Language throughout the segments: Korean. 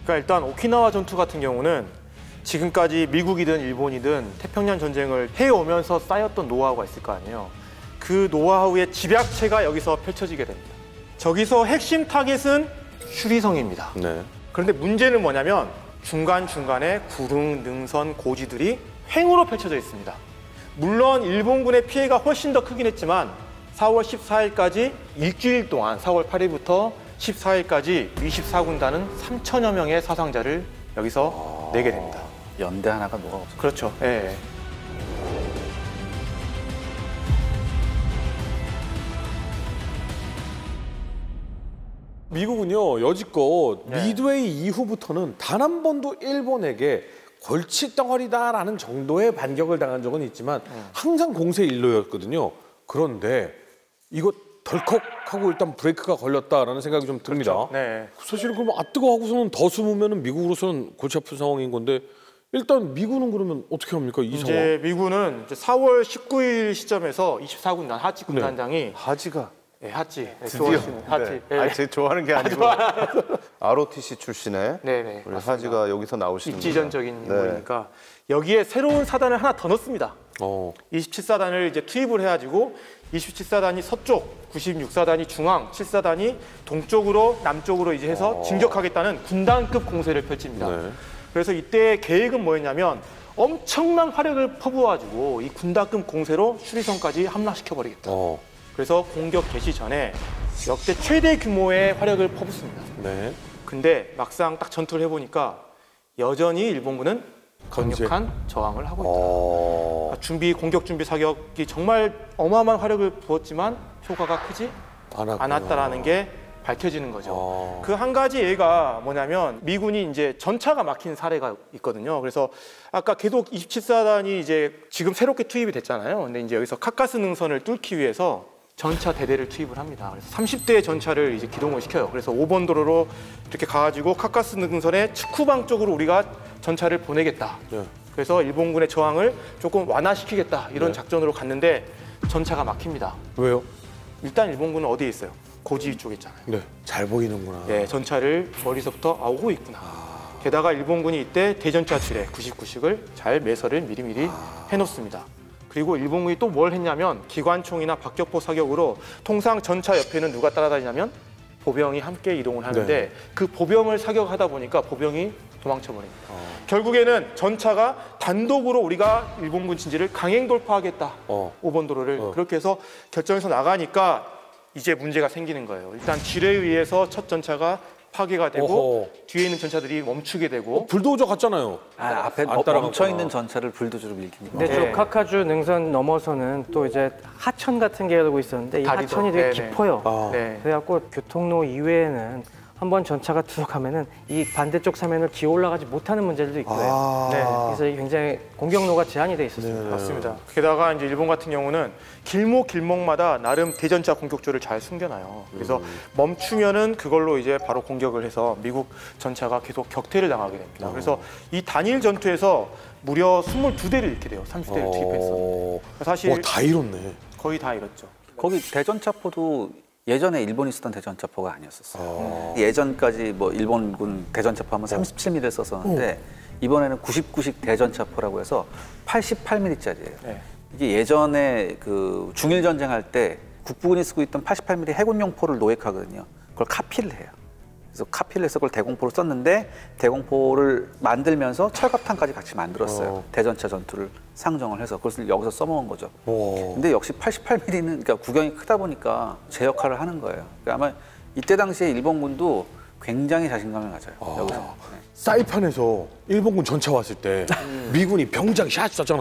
그러니까 일단 오키나와 전투 같은 경우는 지금까지 미국이든 일본이든 태평양 전쟁을 해오면서 쌓였던 노하우가 있을 거 아니에요. 그 노하우의 집약체가 여기서 펼쳐지게 됩니다. 저기서 핵심 타겟은 슈리성입니다. 네. 그런데 문제는 뭐냐면 중간중간에 구릉, 능선, 고지들이 횡으로 펼쳐져 있습니다. 물론 일본군의 피해가 훨씬 더 크긴 했지만 4월 14일까지 일주일 동안 4월 8일부터 14일까지 24군단은 3천여 명의 사상자를 여기서 내게 됩니다. 연대 하나가 뭐가 없어. 그렇죠. 예. 미국은요 여지껏 미드웨이 이후부터는 단 한 번도 일본에게 골칫덩어리다라는 정도의 반격을 당한 적은 있지만 항상 공세 일로였거든요. 그런데 이거 덜컥 하고 일단 브레이크가 걸렸다라는 생각이 좀 듭니다. 그렇죠. 네. 사실은 그럼 뜨거 하고서는 더 숨으면 미국으로서는 골치 아픈 상황인 건데 일단 미군은 그러면 어떻게 합니까? 이 상황? 이제 미군은 이제 4월 19일 시점에서 24군단 하치 군단장이 하지가 네, 하치. 드디어 하치. 네. 아니, 제 좋아하는 게 아니고 ROTC 출신의 네네. 우리 하지가 여기서 나오시는 입지전적인 인물이니까 여기에 새로운 사단을 하나 더 넣습니다. 27사단을 이제 투입을 해가지고 27사단이 서쪽, 96사단이 중앙, 7사단이 동쪽으로 남쪽으로 이제 해서 진격하겠다는 군단급 공세를 펼칩니다. 네. 그래서 이때 계획은 뭐였냐면 엄청난 화력을 퍼부어가지고 이 군단급 공세로 수리선까지 함락시켜버리겠다. 그래서 공격 개시 전에 역대 최대 규모의 화력을 퍼붓습니다. 네. 근데 막상 딱 전투를 해보니까 여전히 일본군은 강력한 저항을 하고 있다. 공격 준비 사격이 정말 어마어마한 화력을 부었지만 효과가 크지 않았다라는 게 밝혀지는 거죠. 그 한 가지 예가 뭐냐면 미군이 이제 전차가 막힌 사례가 있거든요. 그래서 아까 계속 27사단이 이제 지금 새롭게 투입이 됐잖아요. 근데 이제 여기서 카카스 능선을 뚫기 위해서 전차 대대를 투입을 합니다. 그래서 30대의 전차를 이제 기동을 시켜요. 그래서 5번 도로로 이렇게 가가지고 카카스 능선의 측후방 쪽으로 우리가 전차를 보내겠다. 네. 그래서 일본군의 저항을 조금 완화시키겠다. 이런 작전으로 갔는데 전차가 막힙니다. 왜요? 일단 일본군은 어디에 있어요? 고지 쪽에 있잖아요. 네. 잘 보이는구나. 네, 전차를 머리서부터 오고 있구나. 게다가 일본군이 이때 대전차 지뢰 99식을 잘 매설을 미리미리 해놓습니다. 그리고 일본군이 또 뭘 했냐면 기관총이나 박격포 사격으로 통상 전차 옆에는 누가 따라다니냐면 보병이 함께 이동을 하는데 그 보병을 사격하다 보니까 보병이 도망쳐버립니다. 결국에는 전차가 단독으로 우리가 일본군 진지를 강행 돌파하겠다. 5번 도로를. 그렇게 해서 결정해서 나가니까 이제 문제가 생기는 거예요. 일단 지뢰에 의해서 첫 전차가 파괴가 되고 뒤에 있는 전차들이 멈추게 되고 불도저 갔잖아요. 앞에 멈춰있는 전차를 불도저로 밀기니까. 근데 저 카카주 능선 넘어서는 또 이제 하천 같은 게 흐르고 있었는데 이 다리죠. 하천이 되게 네네. 깊어요. 네. 그래갖고 교통로 이외에는 한번 전차가 들어가면은 이 반대쪽 사면을 기어 올라가지 못하는 문제들도 있고요. 네. 그래서 이게 굉장히 공격로가 제한이 돼 있었습니다. 맞습니다. 게다가 이제 일본 같은 경우는 길목마다 나름 대전차 공격조를 잘 숨겨놔요. 그래서 멈추면은 그걸로 이제 바로 공격을 해서 미국 전차가 계속 격퇴를 당하게 됩니다. 그래서 이 단일 전투에서 무려 22대를 잃게 돼요. 30대를 투입했어. 사실 다 잃었네. 거의 다 잃었죠. 거기 대전차포도 예전에 일본이 쓰던 대전차포가 아니었었어요. 예전까지 뭐 일본군 대전차포 하면 37mm 썼었는데 이번에는 99식 대전차포라고 해서 88mm짜리예요. 네. 이게 예전에 그 중일 전쟁할 때 국부군이 쓰고 있던 88mm 해군용포를 노획하거든요. 그걸 카피를 해요. 그래서 카피를 해서 그걸 대공포로 썼는데 대공포를 만들면서 철갑탄까지 같이 만들었어요. 대전차 전투를 상정을 해서 그것을 여기서 써먹은 거죠. 근데 역시 88mm는 그러니까 구경이 크다 보니까 제 역할을 하는 거예요. 그러니까 아마 이때 당시에 일본군도 굉장히 자신감을 가져요. 여기서. 네. 사이판에서 일본군 전차 왔을 때 미군이 병장 샷 쐈잖아.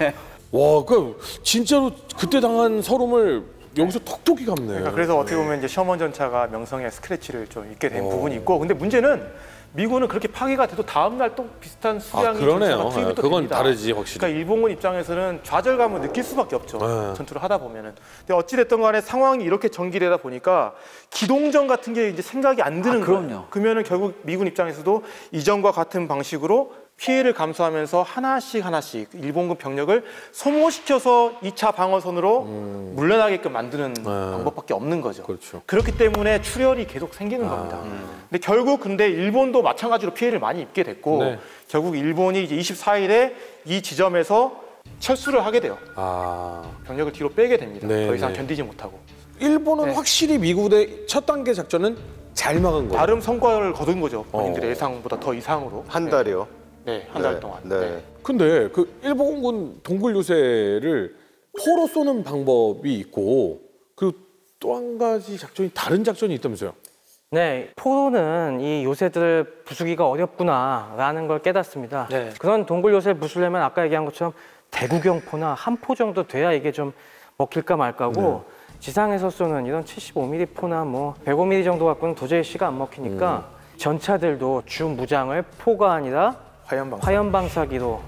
와, 그 진짜로 그때 당한 서름을 여기서 톡톡히 갚네. 그러니까 그래서 어떻게 보면 이제 셔먼 전차가 명성의 스크래치를 좀 입게 된 부분이 있고, 근데 문제는 미군은 그렇게 파괴가 돼도 다음 날 또 비슷한 수량의 전차가 투입이 또 그건 됩니다. 다르지 확실히. 그러니까 일본군 입장에서는 좌절감을 느낄 수밖에 없죠. 전투를 하다 보면은. 근데 어찌 됐든 간에 상황이 이렇게 전개되다 보니까 기동전 같은 게 이제 생각이 안 드는 거예요. 그럼요. 그러면은 결국 미군 입장에서도 이전과 같은 방식으로 피해를 감수하면서 하나씩 일본군 병력을 소모시켜서 2차 방어선으로 물러나게끔 만드는 방법밖에 없는 거죠. 그렇죠. 그렇기 때문에 출혈이 계속 생기는 겁니다. 근데 결국 일본도 마찬가지로 피해를 많이 입게 됐고 네. 결국 일본이 이제 24일에 이 지점에서 철수를 하게 돼요. 병력을 뒤로 빼게 됩니다. 네, 더 이상 네. 견디지 못하고. 일본은 네. 확실히 미국의 첫 단계 작전은 잘 막은 거예요. 나름 성과를 거둔 거죠. 본인들의 예상보다 더 이상으로. 한 달이요. 네, 한 달 동안. 네. 근데 그 일본군 동굴 요새를 포로 쏘는 방법이 있고 그리고 또 한 가지 작전이 다른 작전이 있다면서요? 네, 포로는 이 요새들을 부수기가 어렵구나라는 걸 깨닫습니다. 네. 그런 동굴 요새를 부수려면 아까 얘기한 것처럼 대구경포나 한 포 정도 돼야 이게 좀 먹힐까 말까고 지상에서 쏘는 이런 75mm 포나 뭐 105mm 정도 갖고는 도저히 씨가 안 먹히니까 전차들도 주 무장을 포가 아니라 화염방사기로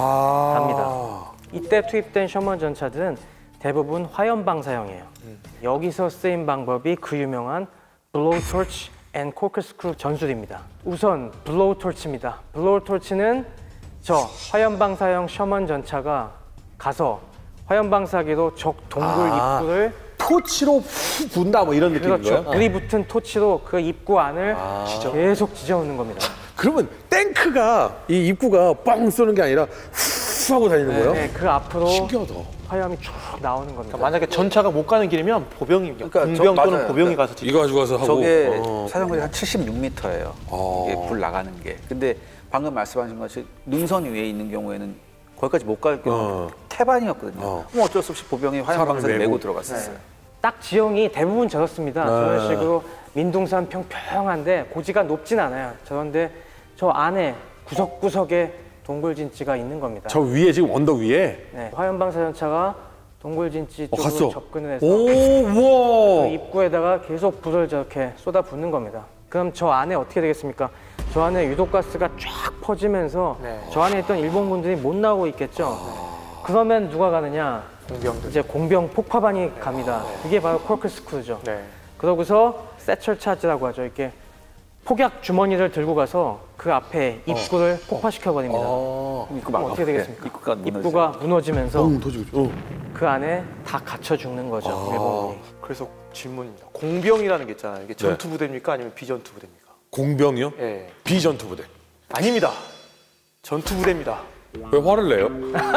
합니다. 이때 투입된 셔먼 전차들은 대부분 화염방사형이에요. 여기서 쓰인 방법이 그 유명한 블로우 토치 앤 코크스크루 전술입니다. 우선 블로우 토치입니다. 블로우 토치는 저 화염방사형 셔먼 전차가 가서 화염방사기로 적 동굴 입구를 토치로 후 분다 뭐 이런 느낌인 그렇죠. 거예요? 불이 붙은 토치로 그 입구 안을 계속 지져오는 겁니다. 그러면 탱크가 이 입구가 뻥 쏘는 게 아니라 후 하고 다니는 거예요? 네, 그 앞으로 신기하다. 화염이 쭉 나오는 겁니다. 그러니까 만약에 전차가 못 가는 길이면 보병이 그러니까 공병 또는 맞아요. 보병이 가서 지죠. 이거 가지고 가서 하고 저게 사정거리 한 76m예요. 이게 불 나가는 게. 근데 방금 말씀하신 것이 능선 위에 있는 경우에는 거기까지 못 갈 경우 태반이었거든요. 그럼 어쩔 수 없이 보병이 화염방사를 사람을 메고 메고. 들어갔었어요. 딱 지형이 대부분 저렇습니다. 저런 식으로 민둥산 평평한데 고지가 높진 않아요. 그런데 저 안에 구석구석에 동굴진지가 있는 겁니다. 저 위에 지금 언덕 위에 네, 화염방사전차가 동굴진지 쪽으로 갔어. 접근을 해서 오, 그 우와. 입구에다가 계속 불을 저렇게 쏟아붓는 겁니다. 그럼 저 안에 어떻게 되겠습니까? 저 안에 유독가스가 쫙 퍼지면서 저 안에 있던 일본군들이 못 나오고 있겠죠. 그러면 누가 가느냐? 공병들. 이제 공병 폭파반이 갑니다. 그게 바로 코크스크루죠. 네. 그러고서 세철 차지라고 하죠. 이렇게 폭약 주머니를 들고 가서 그 앞에 입구를 폭파시켜 버립니다. 그럼 어떻게 되겠습니까? 입구가 무너지면서 그 안에 다 갇혀 죽는 거죠. 일본군이. 그래서 질문입니다. 공병이라는 게 있잖아요. 이게 전투 부대입니까 아니면 비전투 부대입니까? 공병이요? 예. 비전투 부대. 아닙니다. 전투 부대입니다. 왜 화를 내요?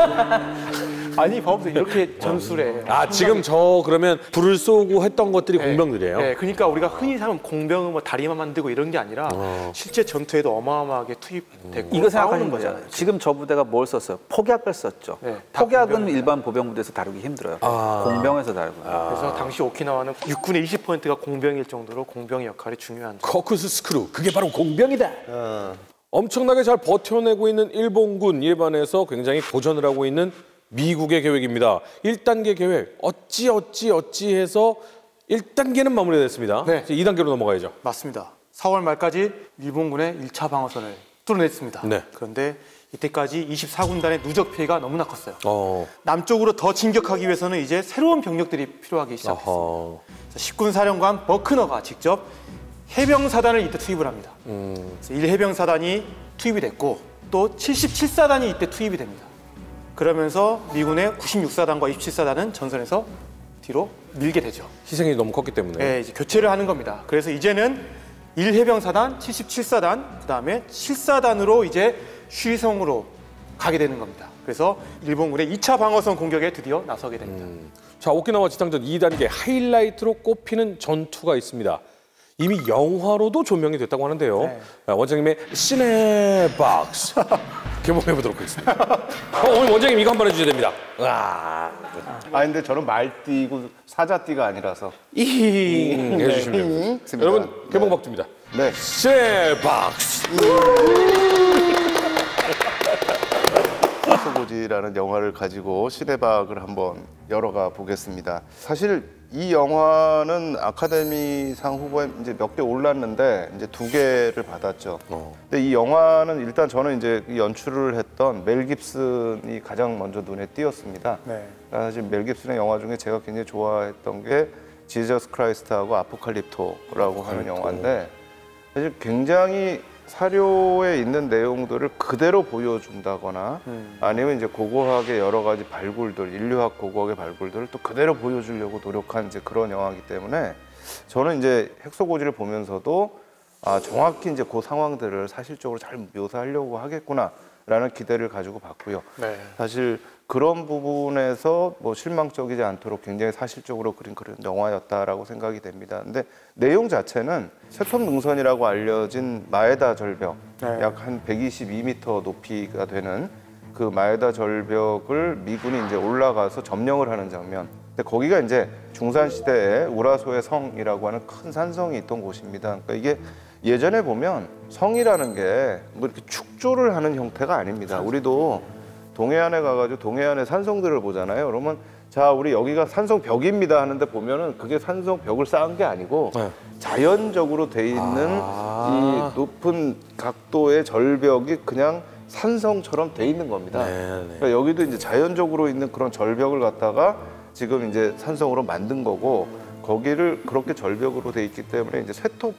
아니 봐보세요. 이렇게 전술에. 아 지금 저 그러면 불을 쏘고 했던 것들이 네. 공병들이에요? 네, 그러니까 우리가 흔히 사는 공병은 뭐 다리만 만들고 이런 게 아니라 실제 전투에도 어마어마하게 투입되고 이거 생각하는 싸우는 거잖아요. 지금 저 부대가 뭘 썼어요? 폭약을 썼죠. 네, 다 폭약은 공병입니다. 일반 보병부대에서 다루기 힘들어요. 공병에서 다루거든요. 그래서 당시 오키나와는 육군의 20%가 공병일 정도로 공병의 역할이 중요한. 코크스 스크루 그게 바로 공병이다. 엄청나게 잘 버텨내고 있는 일본군 일반에서 굉장히 고전을 하고 있는 미국의 계획입니다. 1단계 계획 어찌 해서 1단계는 마무리됐습니다. 네. 이제 2단계로 넘어가야죠. 맞습니다. 4월 말까지 일본군의 1차 방어선을 뚫어냈습니다. 네. 그런데 이때까지 24군단의 누적 피해가 너무나 컸어요. 남쪽으로 더 진격하기 위해서는 이제 새로운 병력들이 필요하기 시작했습니다. 10군 사령관 버크너가 직접 해병사단을 이때 투입을 합니다. 그래서 1해병사단이 투입이 됐고 또 77사단이 이때 투입이 됩니다. 그러면서 미군의 96사단과 27사단은 전선에서 뒤로 밀게 되죠. 희생이 너무 컸기 때문에. 네, 이제 교체를 하는 겁니다. 그래서 이제는 1해병사단, 77사단, 그다음에 7사단으로 이제 쉬성으로 가게 되는 겁니다. 그래서 일본군의 2차 방어선 공격에 드디어 나서게 됩니다. 자, 오키나와 지상전 2단계 하이라이트로 꼽히는 전투가 있습니다. 이미 영화로도 조명이 됐다고 하는데요. 네. 원장님의 시네박스 개봉해 보도록 하겠습니다. 오늘 원장님 이거 한번 해주셔야 됩니다. 와. 근데 저는 말띠고 사자띠가 아니라서. 해주시면 됩니다. 여러분 개봉 박두입니다. 네. 시네박스. 소고지라는 영화를 가지고 시대박을 한번 열어가 보겠습니다. 사실 이 영화는 아카데미상 후보에 이제 몇 개 올랐는데 이제 2개를 받았죠. 근데 이 영화는 일단 저는 이제 연출을 했던 멜 깁슨이 가장 먼저 눈에 띄었습니다. 네. 사실 멜 깁슨의 영화 중에 제가 굉장히 좋아했던 게 지저스 크라이스트하고 아포칼립토라고 하는 영화인데 사실 굉장히 사료에 있는 내용들을 그대로 보여준다거나 아니면 이제 고고학의 여러 가지 발굴들, 인류학 고고학의 발굴들을 또 그대로 보여주려고 노력한 이제 그런 영화이기 때문에 저는 이제 핵소고지를 보면서도 정확히 이제 그 상황들을 사실적으로 잘 묘사하려고 하겠구나라는 기대를 가지고 봤고요. 네. 사실 그런 부분에서 뭐 실망적이지 않도록 굉장히 사실적으로 그린 그런 영화였다라고 생각이 됩니다. 근데 내용 자체는 쇠톱능선이라고 알려진 마에다 절벽, 네. 약 한 122m 높이가 되는 그 마에다 절벽을 미군이 이제 올라가서 점령을 하는 장면. 근데 거기가 이제 중산 시대에 우라소의 성이라고 하는 큰 산성이 있던 곳입니다. 그러니까 이게 예전에 보면 성이라는 게 뭐 이렇게 축조를 하는 형태가 아닙니다. 우리도 동해안에 가가지고 동해안의 산성들을 보잖아요. 그러면 자, 우리 여기가 산성벽입니다 하는데 보면은 그게 산성벽을 쌓은 게 아니고 자연적으로 돼 있는 이 높은 각도의 절벽이 그냥 산성처럼 돼 있는 겁니다. 그러니까 여기도 이제 자연적으로 있는 그런 절벽을 갖다가 지금 이제 산성으로 만든 거고 거기를 그렇게 절벽으로 돼 있기 때문에 이제 쇠톱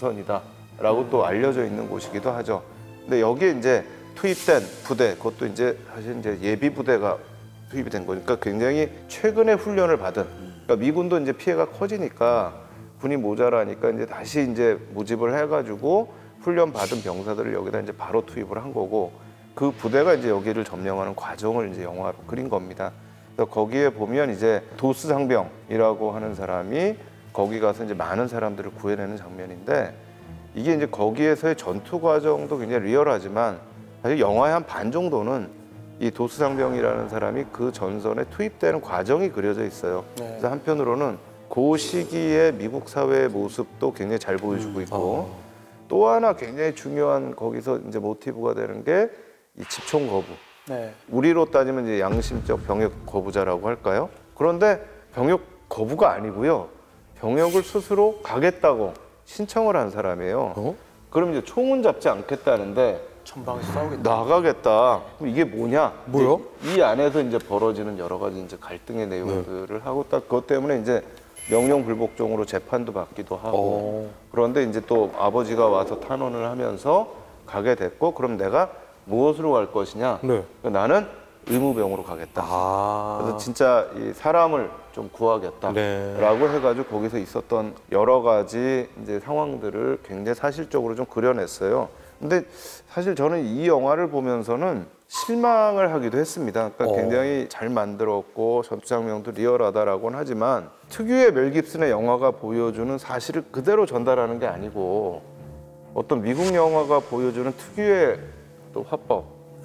능선이다라고 또 알려져 있는 곳이기도 하죠. 근데 여기에 이제 투입된 부대, 그것도 이제 사실 이제 예비 부대가 투입이 된 거니까 굉장히 최근에 훈련을 받은. 그러니까 미군도 이제 피해가 커지니까 군이 모자라니까 이제 다시 이제 모집을 해가지고 훈련 받은 병사들을 여기다 이제 바로 투입을 한 거고 그 부대가 이제 여기를 점령하는 과정을 이제 영화로 그린 겁니다. 그래서 거기에 보면 이제 도스 상병이라고 하는 사람이 거기 가서 이제 많은 사람들을 구해내는 장면인데 이게 이제 거기에서의 전투 과정도 굉장히 리얼하지만 사실 영화의 한 반 정도는 이 도스 상병이라는 사람이 그 전선에 투입되는 과정이 그려져 있어요. 그래서 한편으로는 그 시기의 미국 사회의 모습도 굉장히 잘 보여주고 있고 또 하나 굉장히 중요한 거기서 이제 모티브가 되는 게 이 집총 거부. 네. 우리로 따지면 이제 양심적 병역 거부자라고 할까요? 그런데 병역 거부가 아니고요. 병역을 스스로 가겠다고 신청을 한 사람이에요. 그럼 이제 총은 잡지 않겠다는데 전방에서 싸우겠다. 나가겠다. 그럼 이게 뭐냐? 뭐요? 이 안에서 이제 벌어지는 여러 가지 이제 갈등의 내용들을 하고 딱 그것 때문에 이제 명령 불복종으로 재판도 받기도 하고 그런데 이제 또 아버지가 와서 탄원을 하면서 가게 됐고 그럼 내가 무엇으로 갈 것이냐? 나는 의무병으로 가겠다. 그래서 진짜 이 사람을 좀 구하겠다라고 해가지고 거기서 있었던 여러 가지 이제 상황들을 굉장히 사실적으로 좀 그려냈어요. 근데 사실 저는 이 영화를 보면서는 실망을 하기도 했습니다. 그러니까 굉장히 잘 만들었고 전투 장면도 리얼하다라고는 하지만 특유의 멜 깁슨의 영화가 보여주는 사실을 그대로 전달하는 게 아니고 어떤 미국 영화가 보여주는 특유의 또 화법,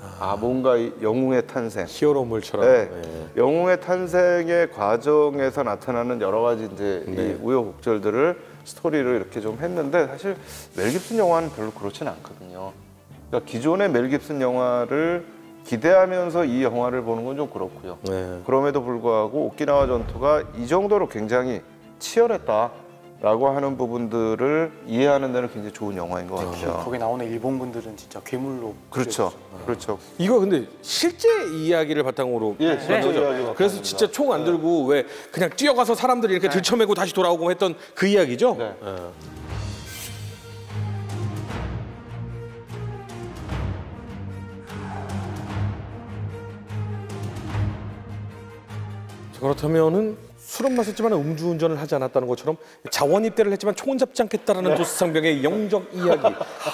뭔가 이 영웅의 탄생, 히어로물처럼. 네. 영웅의 탄생의 과정에서 나타나는 여러 가지 이제 이 우여곡절들을 스토리를 이렇게 좀 했는데 사실 멜 깁슨 영화는 별로 그렇진 않거든요. 그러니까 기존의 멜 깁슨 영화를 기대하면서 이 영화를 보는 건 좀 그렇고요. 그럼에도 불구하고 오키나와 전투가 이 정도로 굉장히 치열했다라고 하는 부분들을 이해하는 데는 굉장히 좋은 영화인 것 같아요. 거기 나오는 일본 분들은 진짜 괴물로. 그렇죠. 그렇죠. 이거 근데 실제 이야기를 바탕으로 예, 한 실제 거죠? 이야기 그래서 진짜 총 안 들고 왜 그냥 뛰어가서 사람들이 이렇게 들쳐매고 다시 돌아오고 했던 그 이야기죠? 네. 그렇다면은 술은 마셨지만 음주운전을 하지 않았다는 것처럼 자원 입대를 했지만 총은 잡지 않겠다라는 도스 상병의 영적 이야기,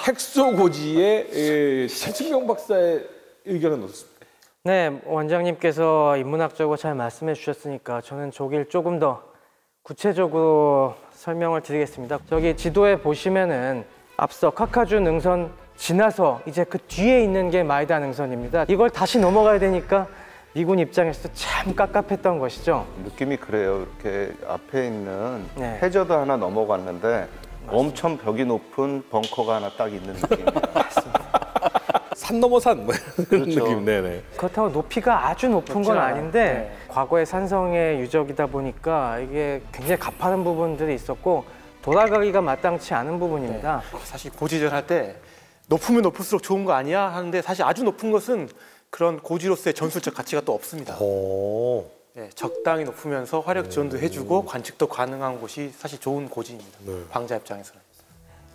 핵소고지의 최진명 박사의 의견은 어떻습니까? 네, 원장님께서 인문학적으로 잘 말씀해 주셨으니까 저는 저길 조금 더 구체적으로 설명을 드리겠습니다. 저기 지도에 보시면은 앞서 카카주 능선 지나서 이제 그 뒤에 있는 게 마에다 능선입니다. 이걸 다시 넘어가야 되니까 미군 입장에서 참 깝깝했던 것이죠. 느낌이 그래요. 이렇게 앞에 있는 네. 해저드 하나 넘어갔는데 엄청 벽이 높은 벙커가 하나 딱 있는 느낌이에요. 산 넘어 산 뭐 이런 그렇죠. 느낌. 네네. 그렇다고 높이가 아주 높은 건 아닌데 과거의 산성의 유적이다 보니까 이게 굉장히 가파른 부분들이 있었고 돌아가기가 마땅치 않은 부분입니다. 사실 고지전 할 때 높으면 높을수록 좋은 거 아니야 하는데 사실 아주 높은 것은 그런 고지로서의 전술적 가치가 또 없습니다. 네, 적당히 높으면서 화력 지원도 해주고 관측도 가능한 곳이 사실 좋은 고지입니다. 방자 입장에서는.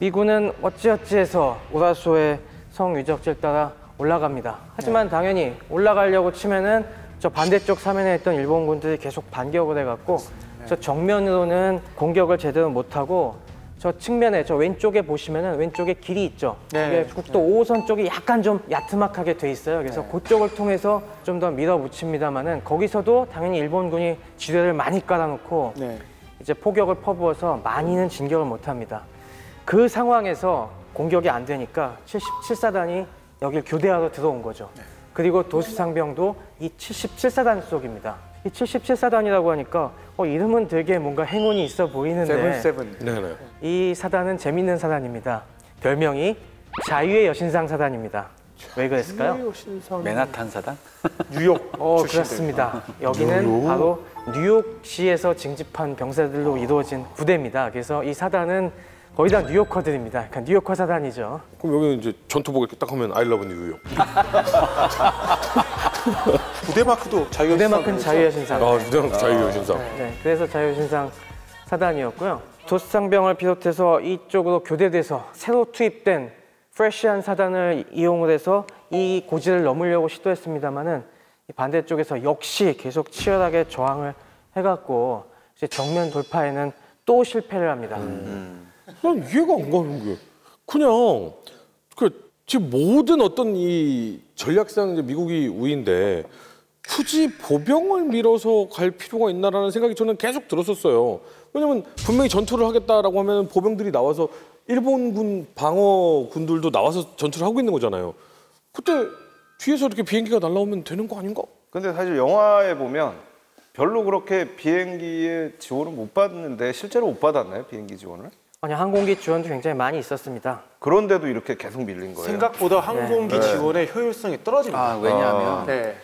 미군은 어찌어찌해서 오라소의 성유적지를 따라 올라갑니다. 하지만 당연히 올라가려고 치면은 저 반대쪽 사면에 있던 일본군들이 계속 반격을 해갖고 저 정면으로는 공격을 제대로 못하고 저 측면에 저 왼쪽에 보시면은 왼쪽에 길이 있죠. 이게 국도 5호선 쪽이 약간 좀 야트막하게 돼 있어요. 그래서 그쪽을 통해서 좀 더 밀어붙입니다만은 거기서도 당연히 일본군이 지뢰를 많이 깔아놓고 이제 포격을 퍼부어서 많이는 진격을 못합니다. 그 상황에서 공격이 안 되니까 77사단이 여길 교대하러 들어온 거죠. 그리고 도수상병도 이 77사단 속입니다. 이 77사단이라고 하니까 이름은 되게 뭔가 행운이 있어 보이는데 네네. 이 사단은 재밌는 사단입니다. 별명이 자유의 여신상 사단입니다. 왜 그랬을까요? 맨하탄 사단? 뉴욕 그렇습니다. 여기는 바로 뉴욕시에서 징집한 병사들로 이루어진 부대입니다. 그래서 이 사단은 거의 다 뉴요커들입니다. 그러니까 뉴요커 사단이죠. 그럼 여기는 이제 전투복 이렇게 딱 하면 I love 뉴욕. 부대 마크도 자유. 부대 마크는 자유의 여신상. 무대마크 자유의 여신상. 네, 그래서 자유신상 사단이었고요. 도수상병을 비롯해서 이쪽으로 교대돼서 새로 투입된 프레시한 사단을 이용을 해서 이 고지를 넘으려고 시도했습니다만은 반대쪽에서 역시 계속 치열하게 저항을 해갖고 이제 정면 돌파에는 또 실패를 합니다. 난 이해가 안 가는 게 그냥 지금 모든 어떤 이 전략상 이제 미국이 우위인데 굳이 보병을 밀어서 갈 필요가 있나라는 생각이 저는 계속 들었었어요. 왜냐면 분명히 전투를 하겠다라고 하면 보병들이 나와서 일본군 방어군들도 나와서 전투를 하고 있는 거잖아요. 그때 뒤에서 이렇게 비행기가 날아오면 되는 거 아닌가? 근데 사실 영화에 보면 별로 그렇게 비행기의 지원을 못 받는데 실제로 못 받았나요? 비행기 지원을? 아니, 항공기 지원도 굉장히 많이 있었습니다. 그런데도 이렇게 계속 밀린 거예요? 생각보다 항공기 지원의 효율성이 떨어집니다. 왜냐하면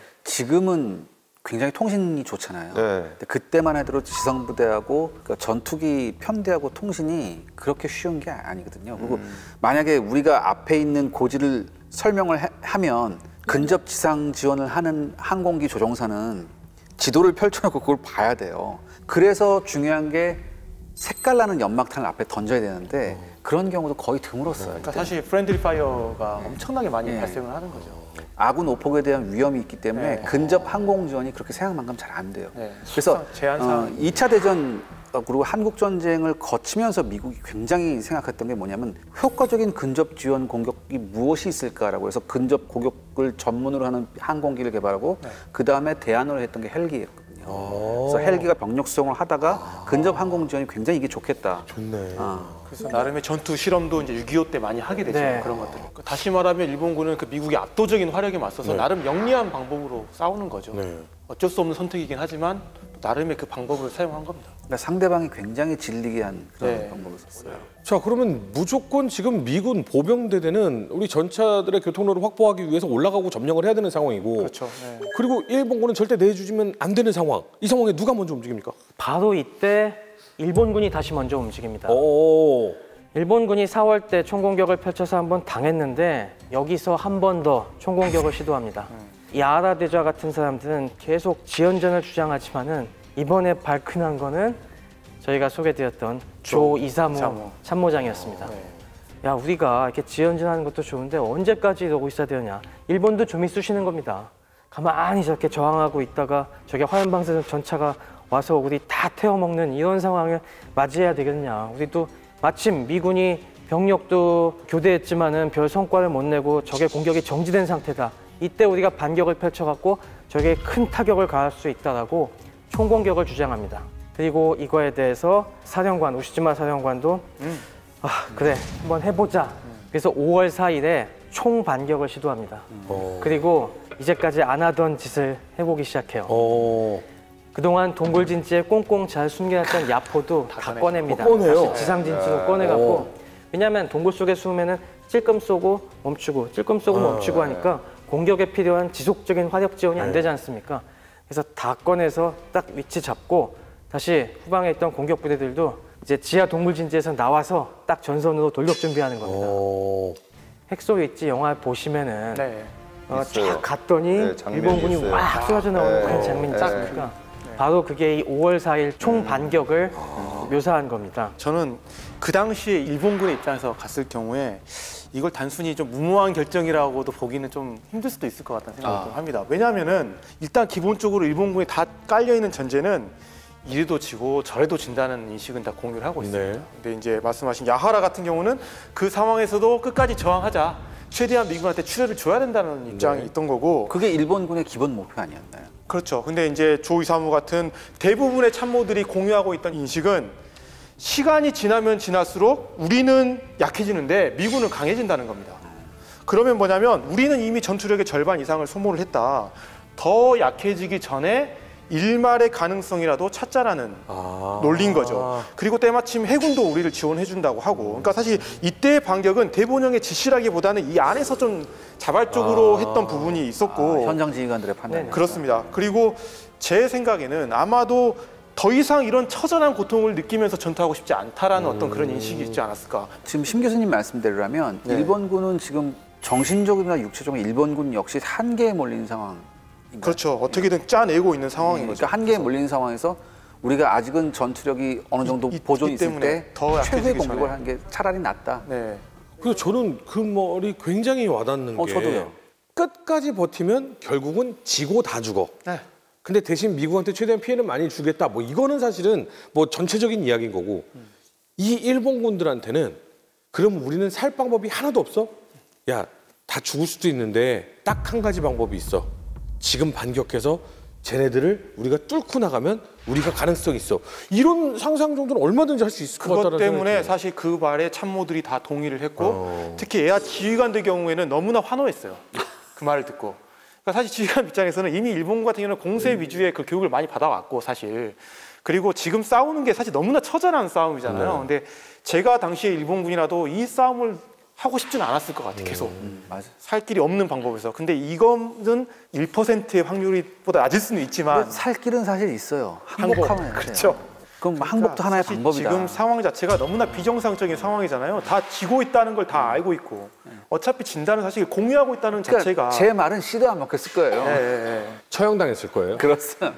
지금은 굉장히 통신이 좋잖아요. 근데 그때만 해도 지성부대하고 그러니까 전투기 편대하고 통신이 그렇게 쉬운 게 아니거든요. 그리고 만약에 우리가 앞에 있는 고지를 설명을 하면 근접 지상 지원을 하는 항공기 조종사는 지도를 펼쳐놓고 그걸 봐야 돼요. 그래서 중요한 게 색깔 나는 연막탄을 앞에 던져야 되는데 그런 경우도 거의 드물었어요. 그러니까 사실 프렌들리 파이어가 엄청나게 많이 발생을 하는 거죠. 아군 오폭에 대한 위험이 있기 때문에 근접 항공 지원이 그렇게 생각만큼 잘 안 돼요. 그래서 제한사항 2차 대전 그리고 한국 전쟁을 거치면서 미국이 굉장히 생각했던 게 뭐냐면 효과적인 근접 지원 공격이 무엇이 있을까라고 해서 근접 공격을 전문으로 하는 항공기를 개발하고 그 다음에 대안으로 했던 게 헬기였거든요. 그래서 헬기가 병력 수송을 하다가 근접 항공 지원이 굉장히 이게 좋겠다. 좋네. 그래서 나름의 전투 실험도 이제 6.25 때 많이 하게 되죠. 그런 것들. 그러니까 다시 말하면 일본군은 그 미국의 압도적인 화력에 맞서서 나름 영리한 방법으로 싸우는 거죠. 어쩔 수 없는 선택이긴 하지만 나름의 그 방법을 사용한 겁니다. 그러니까 상대방이 굉장히 질리게 한 그런 방법을 썼어요. 자, 그러면 무조건 지금 미군 보병대대는 우리 전차들의 교통로를 확보하기 위해서 올라가고 점령을 해야 되는 상황이고, 그렇죠. 그리고 일본군은 절대 내주면 안 되는 상황. 이 상황에 누가 먼저 움직입니까? 바로 이때 일본군이 다시 먼저 움직입니다. 오. 일본군이 4월 때 총공격을 펼쳐서 한번 당했는데 여기서 한 번 더 총공격을 시도합니다. 이 아라데자 같은 사람들은 계속 지연전을 주장하지만은 이번에 발끈한 거는 저희가 소개드렸던 조 이사무 참모장이었습니다. 야, 우리가 이렇게 지연전하는 것도 좋은데 언제까지 이러고 있어야 되냐. 일본도 좀 있으시는 겁니다. 가만히 저렇게 저항하고 있다가 저게 화염방사선 전차가 와서 우리 다 태워먹는 이런 상황을 맞이해야 되겠냐. 우리도 마침 미군이 병력도 교대했지만은 별 성과를 못 내고 적의 공격이 정지된 상태다. 이때 우리가 반격을 펼쳐갖고 적에 큰 타격을 가할 수 있다라고 총공격을 주장합니다. 그리고 이거에 대해서 사령관, 우시지마 사령관도 그래, 한번 해보자. 그래서 5월 4일에 총반격을 시도합니다. 그리고 이제까지 안 하던 짓을 해보기 시작해요. 그동안 동굴진지에 꽁꽁 잘 숨겨놨던 야포도 다 꺼냅니다. 꺼내요? 지상진지로 꺼내갖고. 왜냐하면 동굴 속에 숨으면 찔끔 쏘고 멈추고 찔끔 쏘고 멈추고 하니까 공격에 필요한 지속적인 화력 지원이 안 되지 않습니까? 그래서 다 꺼내서 딱 위치 잡고 다시 후방에 있던 공격 부대들도 이제 지하 동굴진지에서 나와서 딱 전선으로 돌격 준비하는 겁니다. 핵소리있지 영화 보시면은 쫙 갔더니 일본군이 막 쏟아져 나오는 그런 장면이 있습니까? 바로 그게 이 5월 4일 총 반격을 묘사한 겁니다. 저는 그 당시에 일본군의 입장에서 갔을 경우에 이걸 단순히 좀 무모한 결정이라고도 보기는 좀 힘들 수도 있을 것 같다는 생각을 좀 합니다. 왜냐하면은 일단 기본적으로 일본군에 다 깔려 있는 전제는 이래도 지고 저래도 진다는 인식은 다 공유를 하고 있습니다. 네. 근데 이제 말씀하신 야하라 같은 경우는 그 상황에서도 끝까지 저항하자, 최대한 미군한테 출혈을 줘야 된다는 입장이 있던 거고. 그게 일본군의 기본 목표 아니었나요? 그렇죠. 근데 이제 조 이사무 같은 대부분의 참모들이 공유하고 있던 인식은 시간이 지나면 지날수록 우리는 약해지는데 미군은 강해진다는 겁니다. 그러면 뭐냐면 우리는 이미 전투력의 절반 이상을 소모를 했다. 더 약해지기 전에 일말의 가능성이라도 찾자라는 논리인 거죠. 그리고 때마침 해군도 우리를 지원해준다고 하고. 그러니까 사실 이때의 반격은 대본영의 지시라기보다는 이 안에서 좀 자발적으로 했던 부분이 있었고. 현장 지휘관들의 판단. 그렇습니다. 그리고 제 생각에는 아마도 더 이상 이런 처절한 고통을 느끼면서 전투하고 싶지 않다라는 어떤 그런 인식이 있지 않았을까. 지금 심 교수님 말씀대로라면 일본군은 지금 정신적이나 육체적으로 일본군 역시 한계에 몰린 상황. 그렇죠. 어떻게든 짜내고 있는 상황인 거죠. 그러니까 한계에 몰린 상황에서 우리가 아직은 전투력이 어느 정도 보존이 있을 때 더 최후의 약해지기 공격을 전에. 하는 게 차라리 낫다. 네. 그래서 저는 그 말이 굉장히 와닿는 게 저도요. 끝까지 버티면 결국은 지고 다 죽어. 네. 근데 대신 미국한테 최대한 피해는 많이 주겠다. 뭐 이거는 사실은 뭐 전체적인 이야기인 거고 이 일본군들한테는 그럼 우리는 살 방법이 하나도 없어? 야, 다 죽을 수도 있는데 딱 한 가지 방법이 있어. 지금 반격해서 쟤네들을 우리가 뚫고 나가면 우리가 가능성이 있어. 이런 상상 정도는 얼마든지 할 수 있을 것 그것 같다는 때문에 생각이 들어요. 사실 그 말에 참모들이 다 동의를 했고 특히 에아 지휘관들 경우에는 너무나 환호했어요. 그 말을 듣고. 그러니까 사실 지휘관 입장에서는 이미 일본 같은 경우는 공세 위주의 그 교육을 많이 받아왔고 사실. 그리고 지금 싸우는 게 사실 너무나 처절한 싸움이잖아요. 근데 제가 당시에 일본군이라도 이 싸움을 하고 싶지는 않았을 것 같아요. 계속. 맞아. 살 길이 없는 방법에서. 근데 이거는 1%의 확률이 보다 낮을 수는 있지만 살 길은 사실 있어요. 항복하면 해야 돼요. 그렇죠. 그럼 항복도 하나의 사실 방법이다. 지금 상황 자체가 너무나 비정상적인 상황이잖아요. 다 지고 있다는 걸 다 알고 있고 어차피 진다는 사실을 공유하고 있다는 그러니까 자체가 제 말은 시도 안 먹혔을 거예요. 처형당했을 거예요. 그렇습니다.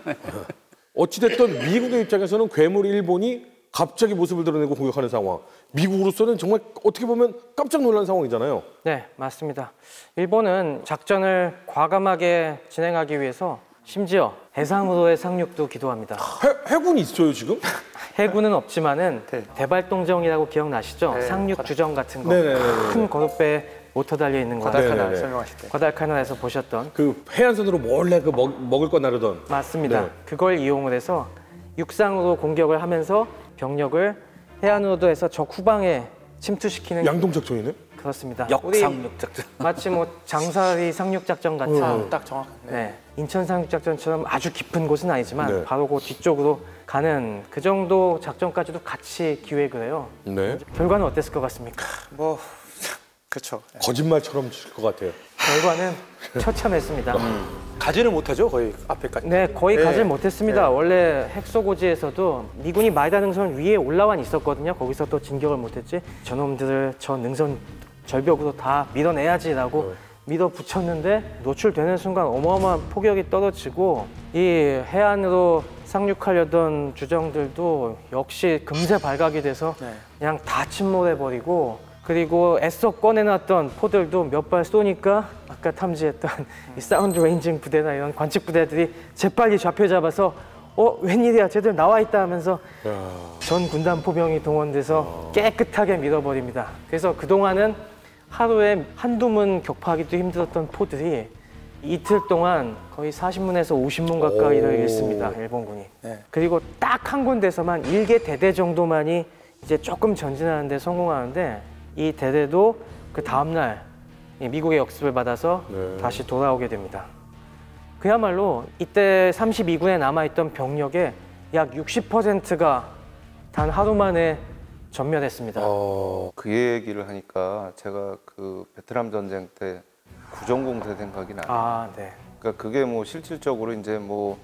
어찌됐든 미국의 입장에서는 괴물 일본이 갑자기 모습을 드러내고 공격하는 상황. 미국으로서는 정말 어떻게 보면 깜짝 놀란 상황이잖아요. 네, 맞습니다. 일본은 작전을 과감하게 진행하기 위해서 심지어 해상으로의 상륙도 기도합니다. 해군이 있어요 지금? 해군은 없지만은 네. 대발동정이라고 기억나시죠? 상륙 주정 같은 거. 네네네네. 큰 거듭배에 모터 달려 있는 거. 과달카날 네네네. 설명하실 때. 과달카날에서 보셨던. 그 해안선으로 몰래 그 먹을 거 나르던. 맞습니다. 네. 그걸 이용을 해서 육상으로 공격을 하면서 병력을 해안으로도 해서 적 후방에 침투시키는. 양동작전이네. 그렇습니다. 역상륙 작전. 마치 뭐 장사리 상륙 작전 같은. 딱 정확한. 네. 인천 상륙 작전처럼 아주 깊은 곳은 아니지만 네. 바로 그 뒤쪽으로 가는 그 정도 작전까지도 같이 기획을 해요. 네. 결과는 어땠을 것 같습니까? 뭐 그렇죠. 거짓말처럼 칠 것 같아요. 결과는 처참했습니다. 가지를 못하죠 거의 앞에까지. 네, 거의 네. 가지 못했습니다. 원래 핵소고지에서도 미군이 마이다 능선 위에 올라와 있었거든요. 거기서 또 진격을 못했지. 저놈들을 저 능선 절벽으로 다 밀어내야지라고 밀어붙였는데 노출되는 순간 어마어마한 폭격이 떨어지고 이 해안으로 상륙하려던 주정들도 역시 금세 발각이 돼서 그냥 다 침몰해버리고 그리고 애써 꺼내놨던 포들도 몇 발 쏘니까 아까 탐지했던 이 사운드 레인징 부대나 이런 관측 부대들이 재빨리 좌표 잡아서 웬일이야 쟤들 나와 있다 하면서 전 군단 포병이 동원돼서 깨끗하게 밀어버립니다. 그래서 그동안은 하루에 한두 문 격파하기도 힘들었던 포들이 이틀 동안 거의 40문에서 50문 가까이를 잃습니다. 일본군이. 그리고 딱 한 군데서만 1개 대대 정도만이 이제 조금 전진하는 데 성공하는데 이 대대도 그 다음날 미국의 역습을 받아서 다시 돌아오게 됩니다. 그야말로 이때 32군에 남아있던 병력의 약 60%가 단 하루 만에 전멸했습니다. 그 얘기를 하니까 제가 그 베트남 전쟁 때 구정공세 생각이 나요. 아, 네. 그러니까 그게 뭐 실질적으로 이제 뭐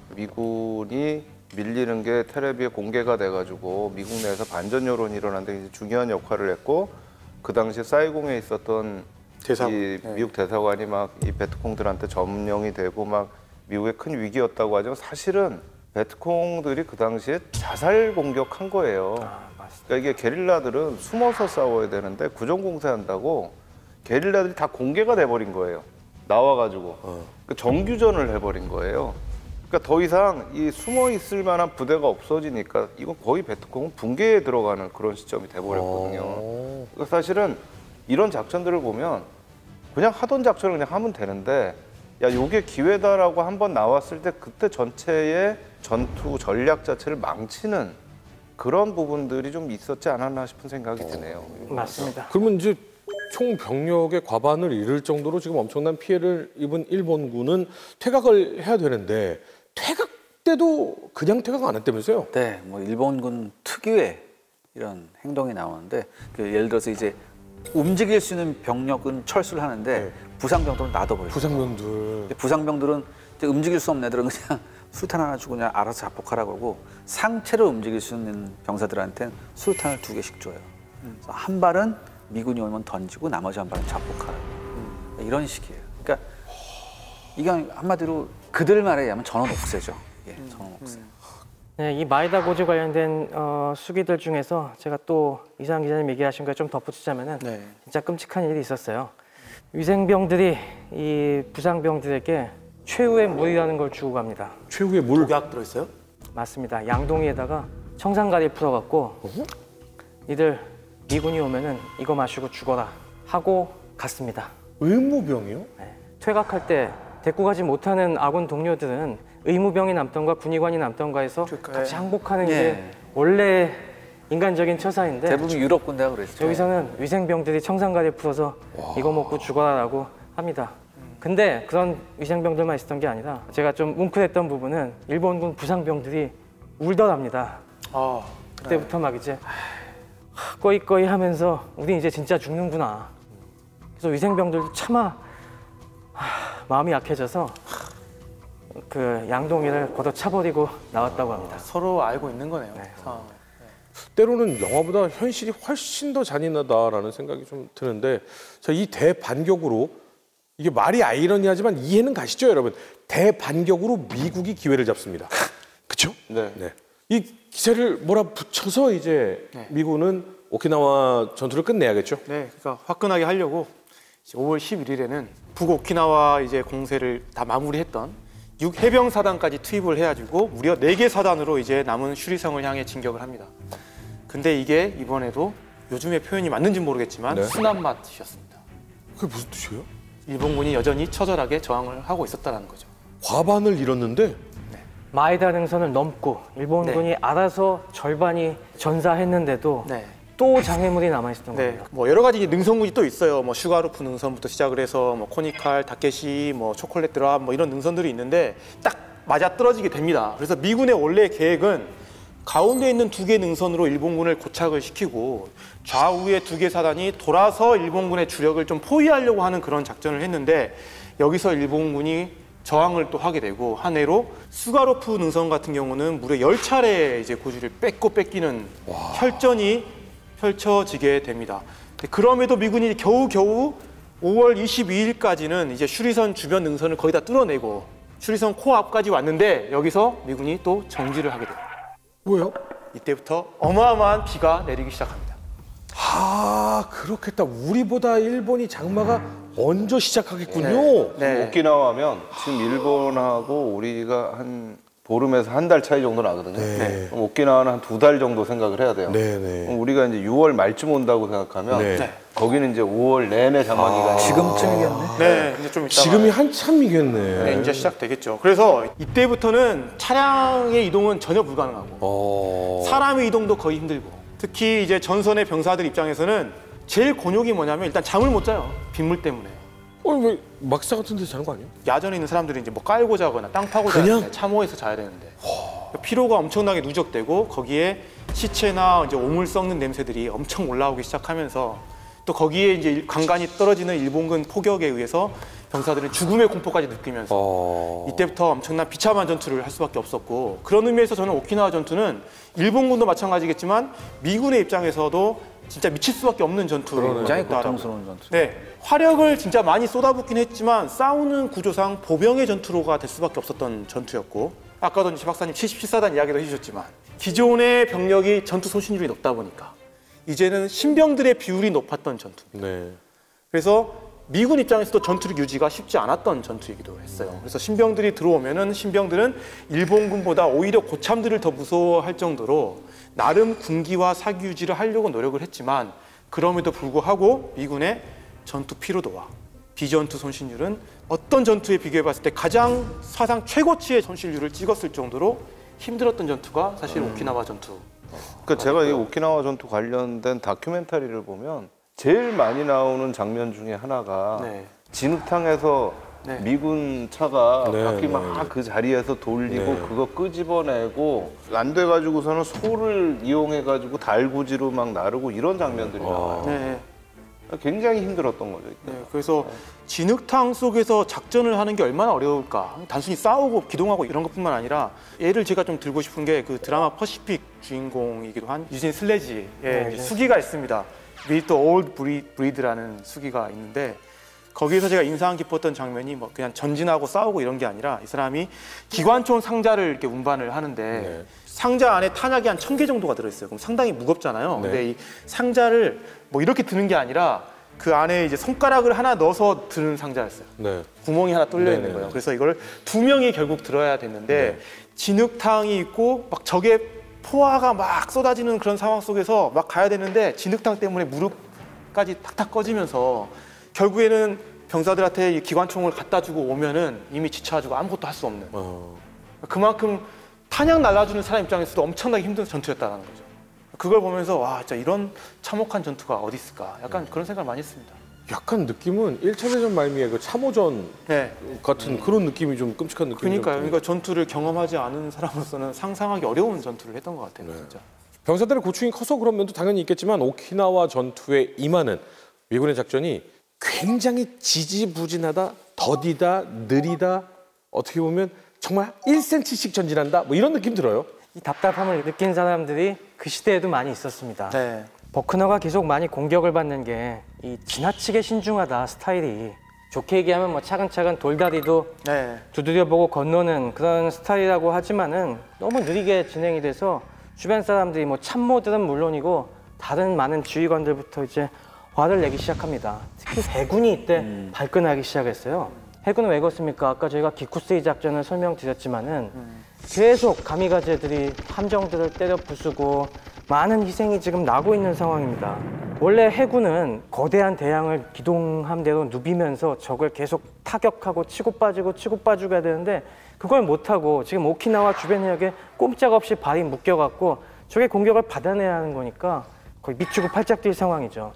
미군이 밀리는 게 텔레비에 공개가 돼가지고 미국 내에서 반전 여론이 일어나는데 이제 중요한 역할을 했고 그 당시 사이공에 있었던 이 미국 대사관이 막 이 베트콩들한테 점령이 되고 막 미국의 큰 위기였다고 하죠. 사실은 베트콩들이 그 당시에 자살 공격한 거예요. 그러니까 이게 게릴라들은 숨어서 싸워야 되는데 구정 공세한다고 게릴라들이 다 공개가 돼버린 거예요. 나와가지고 그 정규전을 해버린 거예요. 그러니까 더 이상 이 숨어 있을 만한 부대가 없어지니까 이건 거의 베트콩은 붕괴에 들어가는 그런 시점이 돼버렸거든요. 그러니까 사실은 이런 작전들을 보면 그냥 하던 작전을 그냥 하면 되는데 야 요게 기회다라고 한번 나왔을 때 그때 전체의 전투 전략 자체를 망치는 그런 부분들이 좀 있었지 않았나 싶은 생각이 드네요. 맞습니다. 그러면 이제 총 병력의 과반을 잃을 정도로 지금 엄청난 피해를 입은 일본군은 퇴각을 해야 되는데 퇴각 때도 그냥 퇴각 안 했다면서요? 네, 뭐 일본군 특유의 이런 행동이 나오는데 그 예를 들어서 이제 움직일 수 있는 병력은 철수를 하는데 네. 부상병들은 놔둬버려요. 부상병들. 근데 부상병들은 이제 움직일 수 없는 애들은 그냥 수류탄 하나 주고 그냥 알아서 자폭하라 그러고 상체를 움직일 수 있는 병사들한테는 수류탄을 2개씩 줘요. 그래서 한 발은 미군이 오면 던지고 나머지 한 발은 자폭하라. 이런 식이에요. 그러니까 이건 한마디로 그들 말에 의하면 전원 옥새죠. 예, 전원 옥새. 네, 이 마이다 고지 관련된 수기들 중에서 제가 또 이상한 기자님 얘기하신 거에 좀 덧붙이자면은 진짜 끔찍한 일이 있었어요. 위생병들이 이 부상병들에게 최후의 물이라는 걸 주고 갑니다. 최후의 물. 독약 들어있어요? 맞습니다. 양동이에다가 청산가리 풀어갖고 니들 미군이 오면은 이거 마시고 죽어라 하고 갔습니다. 의무병이요? 네. 퇴각할 때 데리고 가지 못하는 아군 동료들은 의무병이 남던가 군의관이 남던가 해서 같이 항복하는 게 원래 인간적인 처사인데 대부분 유럽 군대가 그랬죠. 여기서는 위생병들이 청산가리 풀어서 이거 먹고 죽어라라고 합니다. 근데 그런 위생병들만 있었던 게 아니라 제가 좀 뭉클했던 부분은 일본군 부상병들이 울더랍니다. 그때부터 막 이제 꺼이꺼이 하면서 우리 이제 진짜 죽는구나. 그래서 위생병들도 차마 마음이 약해져서 그 양동이를 걷어차버리고 나왔다고 합니다. 서로 알고 있는 거네요. 상황을. 때로는 영화보다 현실이 훨씬 더 잔인하다라는 생각이 좀 드는데 자, 이 대반격으로 이게 말이 아이러니하지만 이해는 가시죠, 여러분? 대반격으로 미국이 기회를 잡습니다. 그렇죠? 네. 네. 이 기세를 몰아붙여서 이제 미군은 오키나와 전투를 끝내야겠죠. 네, 그러니까 화끈하게 하려고 5월 11일에는 북오키나와 이제 공세를 다 마무리했던 6해병 사단까지 투입을 해가지고 무려 4개 사단으로 이제 남은 슈리성을 향해 진격을 합니다. 근데 이게 이번에도 요즘의 표현이 맞는지 모르겠지만 순한 맛이었습니다. 그게 무슨 뜻이에요? 일본군이 여전히 처절하게 저항을 하고 있었다는 거죠. 과반을 잃었는데 마이다 능선을 넘고 일본군이 알아서 절반이 전사했는데도 또 장애물이 남아있었던 겁니다. 뭐 여러 가지 능선군이 또 있어요. 뭐 슈가루프 능선부터 시작을 해서 뭐 코니칼, 다케시, 뭐 초콜릿 드랍 뭐 이런 능선들이 있는데 딱 맞아 떨어지게 됩니다. 그래서 미군의 원래 계획은 가운데 있는 2개 능선으로 일본군을 고착을 시키고 좌우의 2개 사단이 돌아서 일본군의 주력을 좀 포위하려고 하는 그런 작전을 했는데 여기서 일본군이 저항을 또 하게 되고 한 해로 수가로프 능선 같은 경우는 무려 10차례 이제 고지를 뺏기는 혈전이 펼쳐지게 됩니다. 그럼에도 미군이 겨우겨우 5월 22일까지는 이제 슈리선 주변 능선을 거의 다 뚫어내고 슈리선 코앞까지 왔는데 여기서 미군이 또 정지를 하게 돼요. 뭐요? 이때부터 어마어마한 비가 내리기 시작합니다. 아, 그렇겠다. 우리보다 일본이 장마가 먼저 시작하겠군요. 오키나와 하면 지금 일본하고 우리가 한 보름에서 한 달 차이 정도 나거든요. 그럼 오키나와는 한 2달 정도 생각을 해야 돼요. 그럼 우리가 이제 6월 말쯤 온다고 생각하면 거기는 이제 5월 내내 장마 기간이 지금쯤이겠네. 네, 이제 좀 이따가 지금이 한참이겠네. 네, 이제 시작되겠죠. 그래서 이때부터는 차량의 이동은 전혀 불가능하고 사람의 이동도 거의 힘들고 특히 이제 전선의 병사들 입장에서는 제일 곤욕이 뭐냐면 일단 잠을 못 자요. 빗물 때문에. 왜 막사 같은 데서 자는 거 아니에요? 야전에 있는 사람들이 이제 뭐 깔고 자거나 땅 파고 그냥? 자는데 참호에서 자야 되는데 피로가 엄청나게 누적되고 거기에 시체나 이제 오물 썩는 냄새들이 엄청 올라오기 시작하면서 또 거기에 이제 간간히 떨어지는 일본군 포격에 의해서 병사들은 죽음의 공포까지 느끼면서 이때부터 엄청난 비참한 전투를 할 수밖에 없었고 그런 의미에서 저는 오키나와 전투는 일본군도 마찬가지겠지만 미군의 입장에서도 진짜 미칠 수밖에 없는 전투로 굉장히 고통스러운 전투. 네, 화력을 진짜 많이 쏟아붓긴 했지만 싸우는 구조상 보병의 전투로가 될 수밖에 없었던 전투였고 아까도 이제 박사님 77사단 이야기도 해주셨지만 기존의 병력이 전투 손실률이 높다 보니까 이제는 신병들의 비율이 높았던 전투. 네. 그래서 미군 입장에서도 전투력 유지가 쉽지 않았던 전투이기도 했어요. 그래서 신병들이 들어오면은 신병들은 일본군보다 오히려 고참들을 더 무서워할 정도로 나름 군기와 사기 유지를 하려고 노력을 했지만 그럼에도 불구하고 미군의 전투 피로도와 비전투 손실률은 어떤 전투에 비교해 봤을 때 가장 사상 최고치의 손실률을 찍었을 정도로 힘들었던 전투가 사실 오키나와 전투. 그러니까 제가 이 오키나와 전투 관련된 다큐멘터리를 보면 제일 많이 나오는 장면 중에 하나가 네. 진흙탕에서 네. 미군 차가 네, 바퀴 네. 막 그 자리에서 돌리고 네. 그거 끄집어내고 안 돼가지고서는 소를 이용해가지고 달구지로 막 나르고 이런 장면들이 나와요. 네. 굉장히 힘들었던 거죠. 이때. 네, 그래서 진흙탕 속에서 작전을 하는 게 얼마나 어려울까. 단순히 싸우고 기동하고 이런 것뿐만 아니라 예를 제가 좀 들고 싶은 게 그 드라마 퍼시픽 주인공이기도 한 유진 슬레지의 네, 수기가 있습니다. Meet the Old Breed라는 수기가 있는데 거기에서 제가 인상 깊었던 장면이 뭐 그냥 전진하고 싸우고 이런 게 아니라 이 사람이 기관총 상자를 이렇게 운반을 하는데 네. 상자 안에 탄약이 한 1000개 정도가 들어있어요. 그럼 상당히 무겁잖아요. 네. 근데 이 상자를 뭐 이렇게 드는 게 아니라 그 안에 이제 손가락을 하나 넣어서 드는 상자였어요. 네. 구멍이 하나 뚫려 있는 네네네. 거예요. 그래서 이걸 2명이 결국 들어야 됐는데 네. 진흙탕이 있고 막 적의 포화가 막 쏟아지는 그런 상황 속에서 막 가야 되는데 진흙탕 때문에 무릎까지 탁탁 꺼지면서 결국에는 병사들한테 이 기관총을 갖다 주고 오면은 이미 지쳐가지고 아무것도 할 수 없는. 그만큼 탄약 날라주는 사람 입장에서도 엄청나게 힘든 전투였다는 거죠. 그걸 보면서 와 진짜 이런 참혹한 전투가 어디 있을까 약간 그런 생각을 많이 했습니다. 약간 느낌은 1차 대전 말미에 그 참호전 네. 같은 그런 느낌이 좀 끔찍한 느낌이 그러니까요. 좀 그러니까 전투를 경험하지 않은 사람으로서는 상상하기 어려운 전투를 했던 것 같아요. 진짜. 병사들의 고충이 커서 그런 면도 당연히 있겠지만 오키나와 전투에 임하는 미군의 작전이 굉장히 지지부진하다, 더디다, 느리다, 어떻게 보면 정말 1cm씩 전진한다 뭐 이런 느낌 들어요. 이 답답함을 느낀 사람들이 그 시대에도 많이 있었습니다. 네. 버크너가 계속 많이 공격을 받는 게 이 지나치게 신중하다 스타일이 좋게 얘기하면 뭐 차근차근 돌다리도 네. 두드려보고 건너는 그런 스타일이라고 하지만은 너무 느리게 진행이 돼서 주변 사람들이 뭐 참모들은 물론이고 다른 많은 지휘관들부터 이제 화를 내기 시작합니다. 특히 해군이 이때 발끈하기 시작했어요. 해군은 왜 그렇습니까? 아까 저희가 기쿠세이 작전을 설명드렸지만은 계속 가미가제들이 함정들을 때려 부수고 많은 희생이 지금 나고 있는 상황입니다. 원래 해군은 거대한 대양을 기동함대로 누비면서 적을 계속 타격하고 치고 빠지고 해야 되는데 그걸 못하고 지금 오키나와 주변 해역에 꼼짝없이 발이 묶여갖고 적의 공격을 받아내야 하는 거니까 거의 미치고 팔짝 뛸 상황이죠.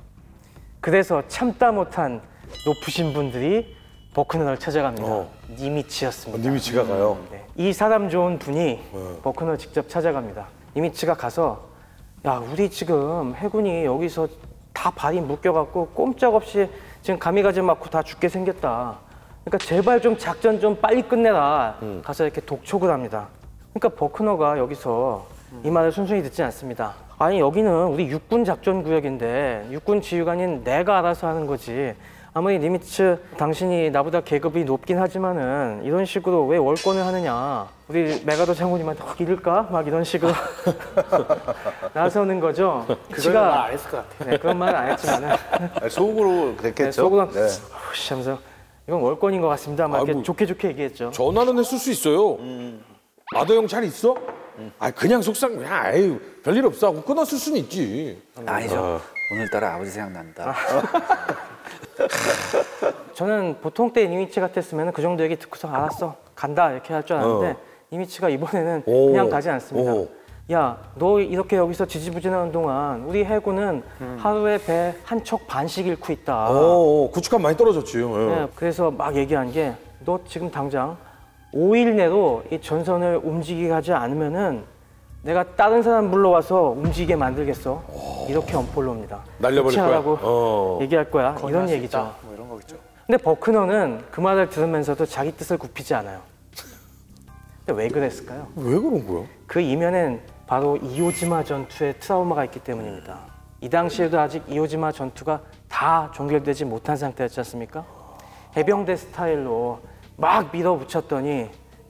그래서 참다 못한 높으신 분들이 버크너를 찾아갑니다. 니미츠였습니다. 니미츠가 가요. 네. 이 사람 좋은 분이 버크너를 직접 찾아갑니다. 니미츠가 가서 야 우리 지금 해군이 여기서 다 발이 묶여갖고 꼼짝없이 지금 가미가제 맞고 다 죽게 생겼다. 그러니까 제발 좀 작전 좀 빨리 끝내라. 가서 이렇게 독촉을 합니다. 그러니까 버크너가 여기서 이 말을 순순히 듣지 않습니다. 아니 여기는 우리 육군 작전 구역인데 육군 지휘관인 내가 알아서 하는 거지. 아무리 니미츠 당신이 나보다 계급이 높긴 하지만은 이런 식으로 왜 월권을 하느냐. 우리 메가더 장군님한테 확 이를까? 막 이런 식으로 나서는 거죠. 그걸 안 했을 것 같아요. 네, 그런 말은 안 했지만은 속으로 됐겠죠. 네, 속으로 네. 하면서 이건 월권인 것 같습니다. 막 이렇게 아이고. 좋게 얘기했죠. 전화는 했을 수 있어요. 아더 형 잘 있어? 아 그냥 속상 그냥 아유 별일 없어 하고 끊었을 수는 있지. 아니죠. 오늘따라 아버지 생각난다. 저는 보통 때 니미츠 같았으면 그 정도 얘기 듣고서 알았어 간다 이렇게 할 줄 알았는데 니미츠가 이번에는 그냥 가지 않습니다. 야, 너 이렇게 여기서 지지부진하는 동안 우리 해군은 하루에 배 한 척 반씩 잃고 있다. 구축감 많이 떨어졌지. 네, 그래서 막 얘기한 게 너 지금 당장 5일 내로 이 전선을 움직이게 하지 않으면은 내가 다른 사람 불러와서 움직이게 만들겠어. 이렇게 엄포를 옵니다. 날려버릴 거야. 하라고 얘기할 거야. 이런 얘기죠. 뭐 이런 거겠죠. 근데 버크너는 그 말을 들으면서도 자기 뜻을 굽히지 않아요. 근데 왜 그랬을까요? 왜 그런 거야? 그 이면엔 바로 이오지마 전투의 트라우마가 있기 때문입니다. 이 당시에도 아직 이오지마 전투가 다 종결되지 못한 상태였지 않습니까? 해병대 스타일로 막 밀어붙였더니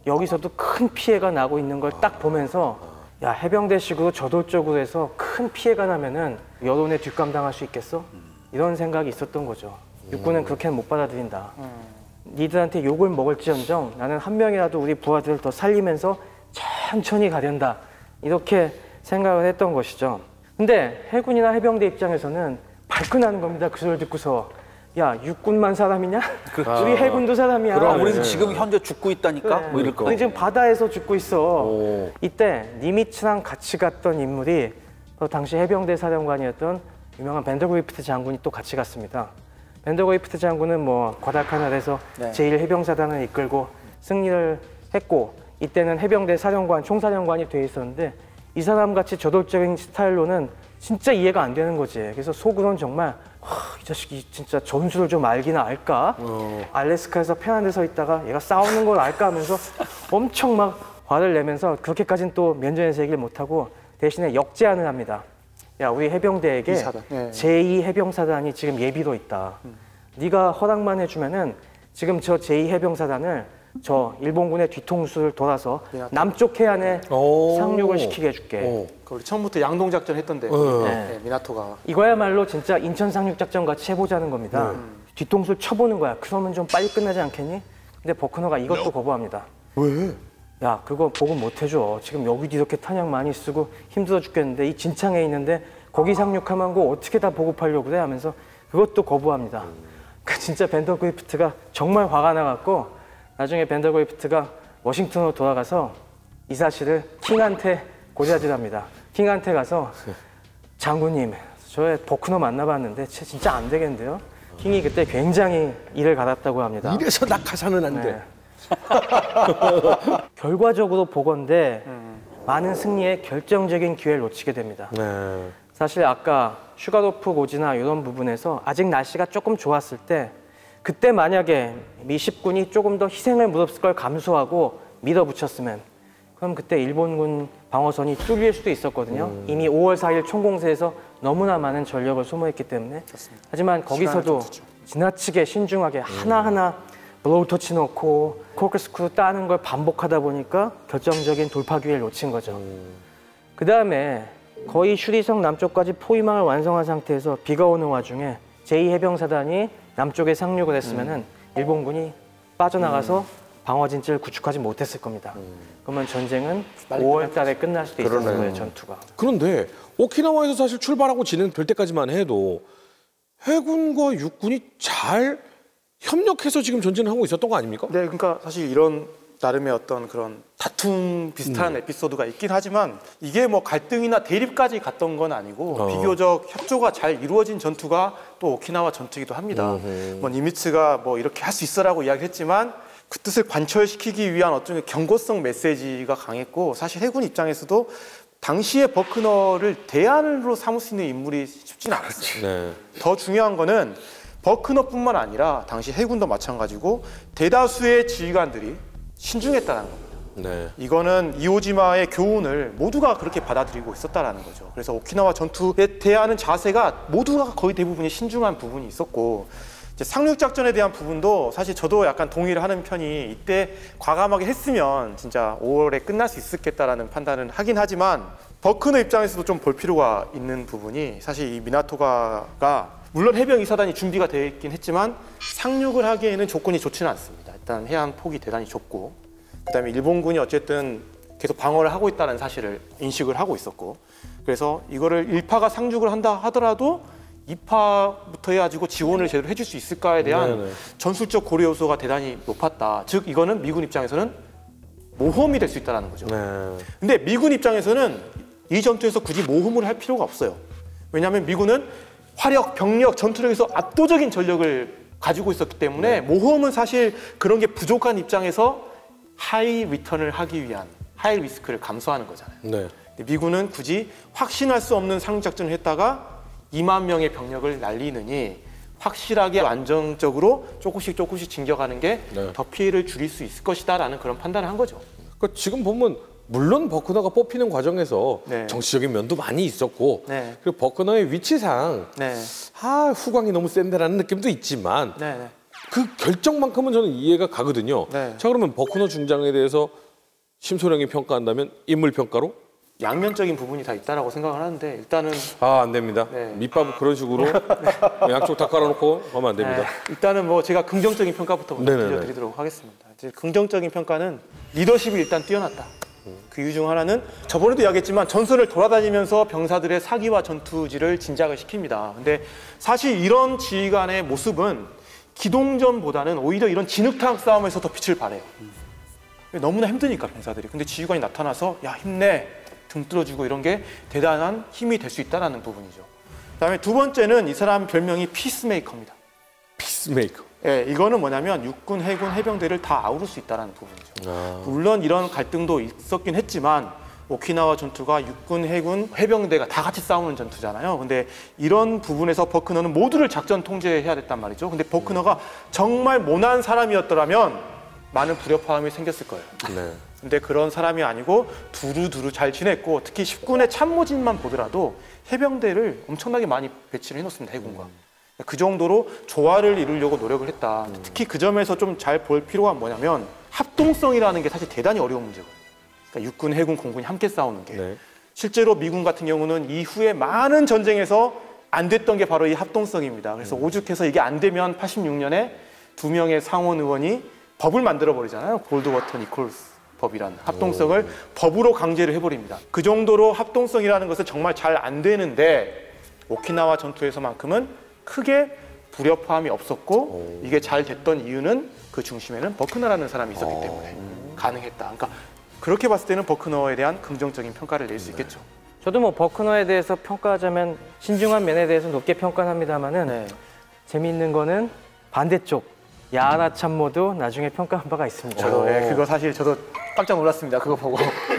여기서도 큰 피해가 나고 있는 걸 딱 보면서 야, 해병대식으로 저돌적으로 해서 큰 피해가 나면은 여론에 뒷감당할 수 있겠어? 이런 생각이 있었던 거죠. 육군은 그렇게는 못 받아들인다. 니들한테 욕을 먹을지언정 나는 한 명이라도 우리 부하들을 더 살리면서 천천히 가련다. 이렇게 생각을 했던 것이죠. 근데 해군이나 해병대 입장에서는 발끈하는 겁니다. 그 소리를 듣고서. 야, 육군만 사람이냐? 우리 해군도 사람이야. 우리는 지금 현재 죽고 있다니까? 뭐 이럴 거. 우리 지금 바다에서 죽고 있어. 이때 니미츠랑 같이 갔던 인물이 또 당시 해병대 사령관이었던 유명한 밴더그리프트 장군이 또 같이 갔습니다. 밴더그리프트 장군은 뭐 과다카날에서 제1해병사단을 이끌고 승리를 했고 이때는 해병대 사령관, 총사령관이 돼 있었는데 이 사람 같이 저돌적인 스타일로는 진짜 이해가 안 되는 거지. 그래서 속으로는 정말 이 자식이 진짜 전술을 좀 알기나 알까? 알래스카에서 편한 데 서 있다가 얘가 싸우는 걸 알까 하면서 엄청 막 화를 내면서 그렇게까지는 또 면전에서 얘기를 못하고 대신에 역제안을 합니다. 야, 우리 해병대에게 제2해병사단이 지금 예비로 있다. 네가 허락만 해주면은 지금 저 제2해병사단을 저 일본군의 뒤통수를 돌아서 남쪽 해안에 상륙을 시키게 해줄게. 우리 처음부터 양동작전 했던데 네, 미나토가. 이거야말로 진짜 인천 상륙작전 같이 해보자는 겁니다. 뒤통수를 쳐보는 거야. 그러면 좀 빨리 끝나지 않겠니? 근데 버크너가 이것도 거부합니다. 왜? 야, 그거 보고 못 해줘. 지금 여기도 이렇게 탄약 많이 쓰고 힘들어 죽겠는데 이 진창에 있는데 거기 상륙하면 그거 어떻게 다 보급하려고 그래? 하면서 그것도 거부합니다. 그 진짜 밴더그리프트가 정말 화가 나갖고 나중에 밴더그리프트가 워싱턴으로 돌아가서 이 사실을 킹한테 고자질합니다. 킹한테 가서 장군님, 저 버크너 만나봤는데 진짜 안 되겠는데요? 킹이 그때 굉장히 이를 갈았다고 합니다. 이래서 낙하산은 안 돼. 네. 결과적으로 보건대 많은 승리의 결정적인 기회를 놓치게 됩니다. 네. 사실 아까 슈가로프 고지나 이런 부분에서 아직 날씨가 조금 좋았을 때 그때 만약에 미십군이 조금 더 희생을 무릅쓸 걸 감수하고 밀어붙였으면 그럼 그때 일본군 방어선이 뚫릴 수도 있었거든요. 이미 5월 4일 총공세에서 너무나 많은 전력을 소모했기 때문에. 하지만 거기서도 지나치게 신중하게 하나하나 블로우 터치 넣고 코크스크루 따는 걸 반복하다 보니까 결정적인 돌파 기회를 놓친 거죠. 그 다음에 거의 슈리성 남쪽까지 포위망을 완성한 상태에서 비가 오는 와중에 제2해병사단이 남쪽에 상륙을 했으면은 일본군이 빠져나가서 방어 진지를 구축하지 못했을 겁니다. 그러면 전쟁은 5월 달에 끝날 수도 있었을 거예요, 전투가. 그런데 오키나와에서 사실 출발하고 진행될 때까지만 해도 해군과 육군이 잘 협력해서 지금 전쟁을 하고 있었던 거 아닙니까? 네, 그러니까 사실 이런 나름의 어떤 그런 다툼 비슷한 에피소드가 있긴 하지만 이게 뭐 갈등이나 대립까지 갔던 건 아니고 비교적 협조가 잘 이루어진 전투가 또 오키나와 전투이기도 합니다. 뭐 니미츠가 뭐 이렇게 할 수 있어라고 이야기했지만 그 뜻을 관철시키기 위한 어떤 경고성 메시지가 강했고 사실 해군 입장에서도 당시에 버크너를 대안으로 삼을 수 있는 인물이 쉽지는 않았어요. 네. 더 중요한 거는 버크너뿐만 아니라 당시 해군도 마찬가지고 대다수의 지휘관들이 신중했다는 겁니다. 네. 이거는 이오지마의 교훈을 모두가 그렇게 받아들이고 있었다는 거죠. 그래서 오키나와 전투에 대하는 자세가 모두가 거의 대부분이 신중한 부분이 있었고 이제 상륙작전에 대한 부분도 사실 저도 약간 동의를 하는 편이 이때 과감하게 했으면 진짜 5월에 끝날 수 있었겠다라는 판단은 하긴 하지만 버크너 입장에서도 좀 볼 필요가 있는 부분이 사실 이 미나토가가 물론 해병 2사단이 준비가 되어 있긴 했지만 상륙을 하기에는 조건이 좋지는 않습니다. 일단 해안 폭이 대단히 좁고 그다음에 일본군이 어쨌든 계속 방어를 하고 있다는 사실을 인식을 하고 있었고 그래서 이거를 1파가 상륙을 한다 하더라도 2파부터 해가지고 지원을 제대로 해줄 수 있을까에 대한 전술적 고려 요소가 대단히 높았다. 즉 이거는 미군 입장에서는 모험이 될 수 있다는 거죠. 근데 미군 입장에서는 이 전투에서 굳이 모험을 할 필요가 없어요. 왜냐하면 미군은 화력, 병력, 전투력에서 압도적인 전력을 가지고 있었기 때문에 모험은 사실 그런 게 부족한 입장에서 하이 리턴을 하기 위한 하이 리스크를 감수하는 거잖아요. 근데 미군은 굳이 확신할 수 없는 상륙작전을 했다가 2만 명의 병력을 날리느니 확실하게 안정적으로 조금씩 진격하는 게 더 피해를 줄일 수 있을 것이다라는 그런 판단을 한 거죠. 그러니까 지금 보면 물론 버크너가 뽑히는 과정에서 네. 정치적인 면도 많이 있었고 네. 그리고 버크너의 위치상 네. 후광이 너무 센데라는 느낌도 있지만 그 결정만큼은 저는 이해가 가거든요. 네. 자, 그러면 버크너 중장에 대해서 심소령이 평가한다면 인물 평가로? 양면적인 부분이 다 있다라고 생각을 하는데 일단은 안 됩니다. 네. 밑밥을 그런 식으로 양쪽 다 깔아놓고 하면 안 됩니다. 일단은 뭐 제가 긍정적인 평가부터 먼저 네네네. 들려드리도록 하겠습니다. 이제 긍정적인 평가는 리더십이 일단 뛰어났다. 그 이유 중 하나는 저번에도 이야기했지만 전선을 돌아다니면서 병사들의 사기와 전투지를 진작을 시킵니다. 근데 사실 이런 지휘관의 모습은 기동전보다는 오히려 이런 진흙탕 싸움에서 더 빛을 발해요. 너무나 힘드니까 병사들이. 근데 지휘관이 나타나서 야 힘내, 등 뚫어주고 이런 게 대단한 힘이 될 수 있다는 부분이죠. 그다음에 두 번째는 이 사람 별명이 피스메이커입니다. 피스메이커. 예, 이거는 뭐냐면 육군, 해군, 해병대를 다 아우를 수 있다는 부분이죠. 물론 이런 갈등도 있었긴 했지만 오키나와 전투가 육군, 해군, 해병대가 다 같이 싸우는 전투잖아요. 근데 이런 부분에서 버크너는 모두를 작전 통제해야 됐단 말이죠. 근데 버크너가 정말 모난 사람이었더라면 많은 불협화음이 생겼을 거예요. 네. 근데 그런 사람이 아니고 두루두루 잘 지냈고 특히 10군의 참모진만 보더라도 해병대를 엄청나게 많이 배치를 해놓습니다. 해군과. 그 정도로 조화를 이루려고 노력을 했다. 특히 그 점에서 좀 잘 볼 필요가 뭐냐면 합동성이라는 게 사실 대단히 어려운 문제거든요. 그러니까 육군, 해군, 공군이 함께 싸우는 게. 네. 실제로 미군 같은 경우는 이후에 많은 전쟁에서 안 됐던 게 바로 이 합동성입니다. 그래서 오죽해서 이게 안 되면 86년에 2명의 상원 의원이 법을 만들어 버리잖아요. 골드워터 니콜스 법이라는 합동성을 법으로 강제를 해버립니다. 그 정도로 합동성이라는 것은 정말 잘 안 되는데 오키나와 전투에서만큼은 크게 불협화음이 없었고 이게 잘 됐던 이유는 그 중심에는 버크너라는 사람이 있었기 때문에 가능했다. 그러니까 그렇게 봤을 때는 버크너에 대한 긍정적인 평가를 낼 수 있겠죠. 저도 뭐 버크너에 대해서 평가하자면 신중한 면에 대해서 높게 평가합니다만은 네. 재미있는 거는 반대쪽 야하라 참모도 나중에 평가한 바가 있습니다. 저도 그거 사실 저도 깜짝 놀랐습니다. 그거 보고.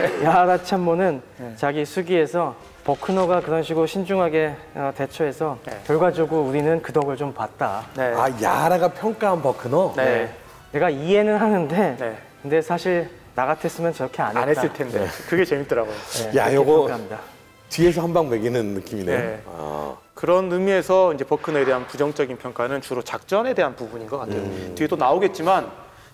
야하라 참모는 자기 수기에서 버크너가 그런 식으로 신중하게 대처해서 결과적으로 우리는 그 덕을 좀 봤다. 네. 아, 야라가 평가한 버크너? 네. 내가 이해는 하는데 네. 근데 사실 나 같았으면 저렇게 안 했다. 안 했을 텐데. 그게 재밌더라고요. 네, 야, 그렇게 요거 평가합니다. 뒤에서 한 방 매기는 느낌이네. 네. 아. 그런 의미에서 이제 버크너에 대한 부정적인 평가는 주로 작전에 대한 부분인 것 같아요. 뒤에 또 나오겠지만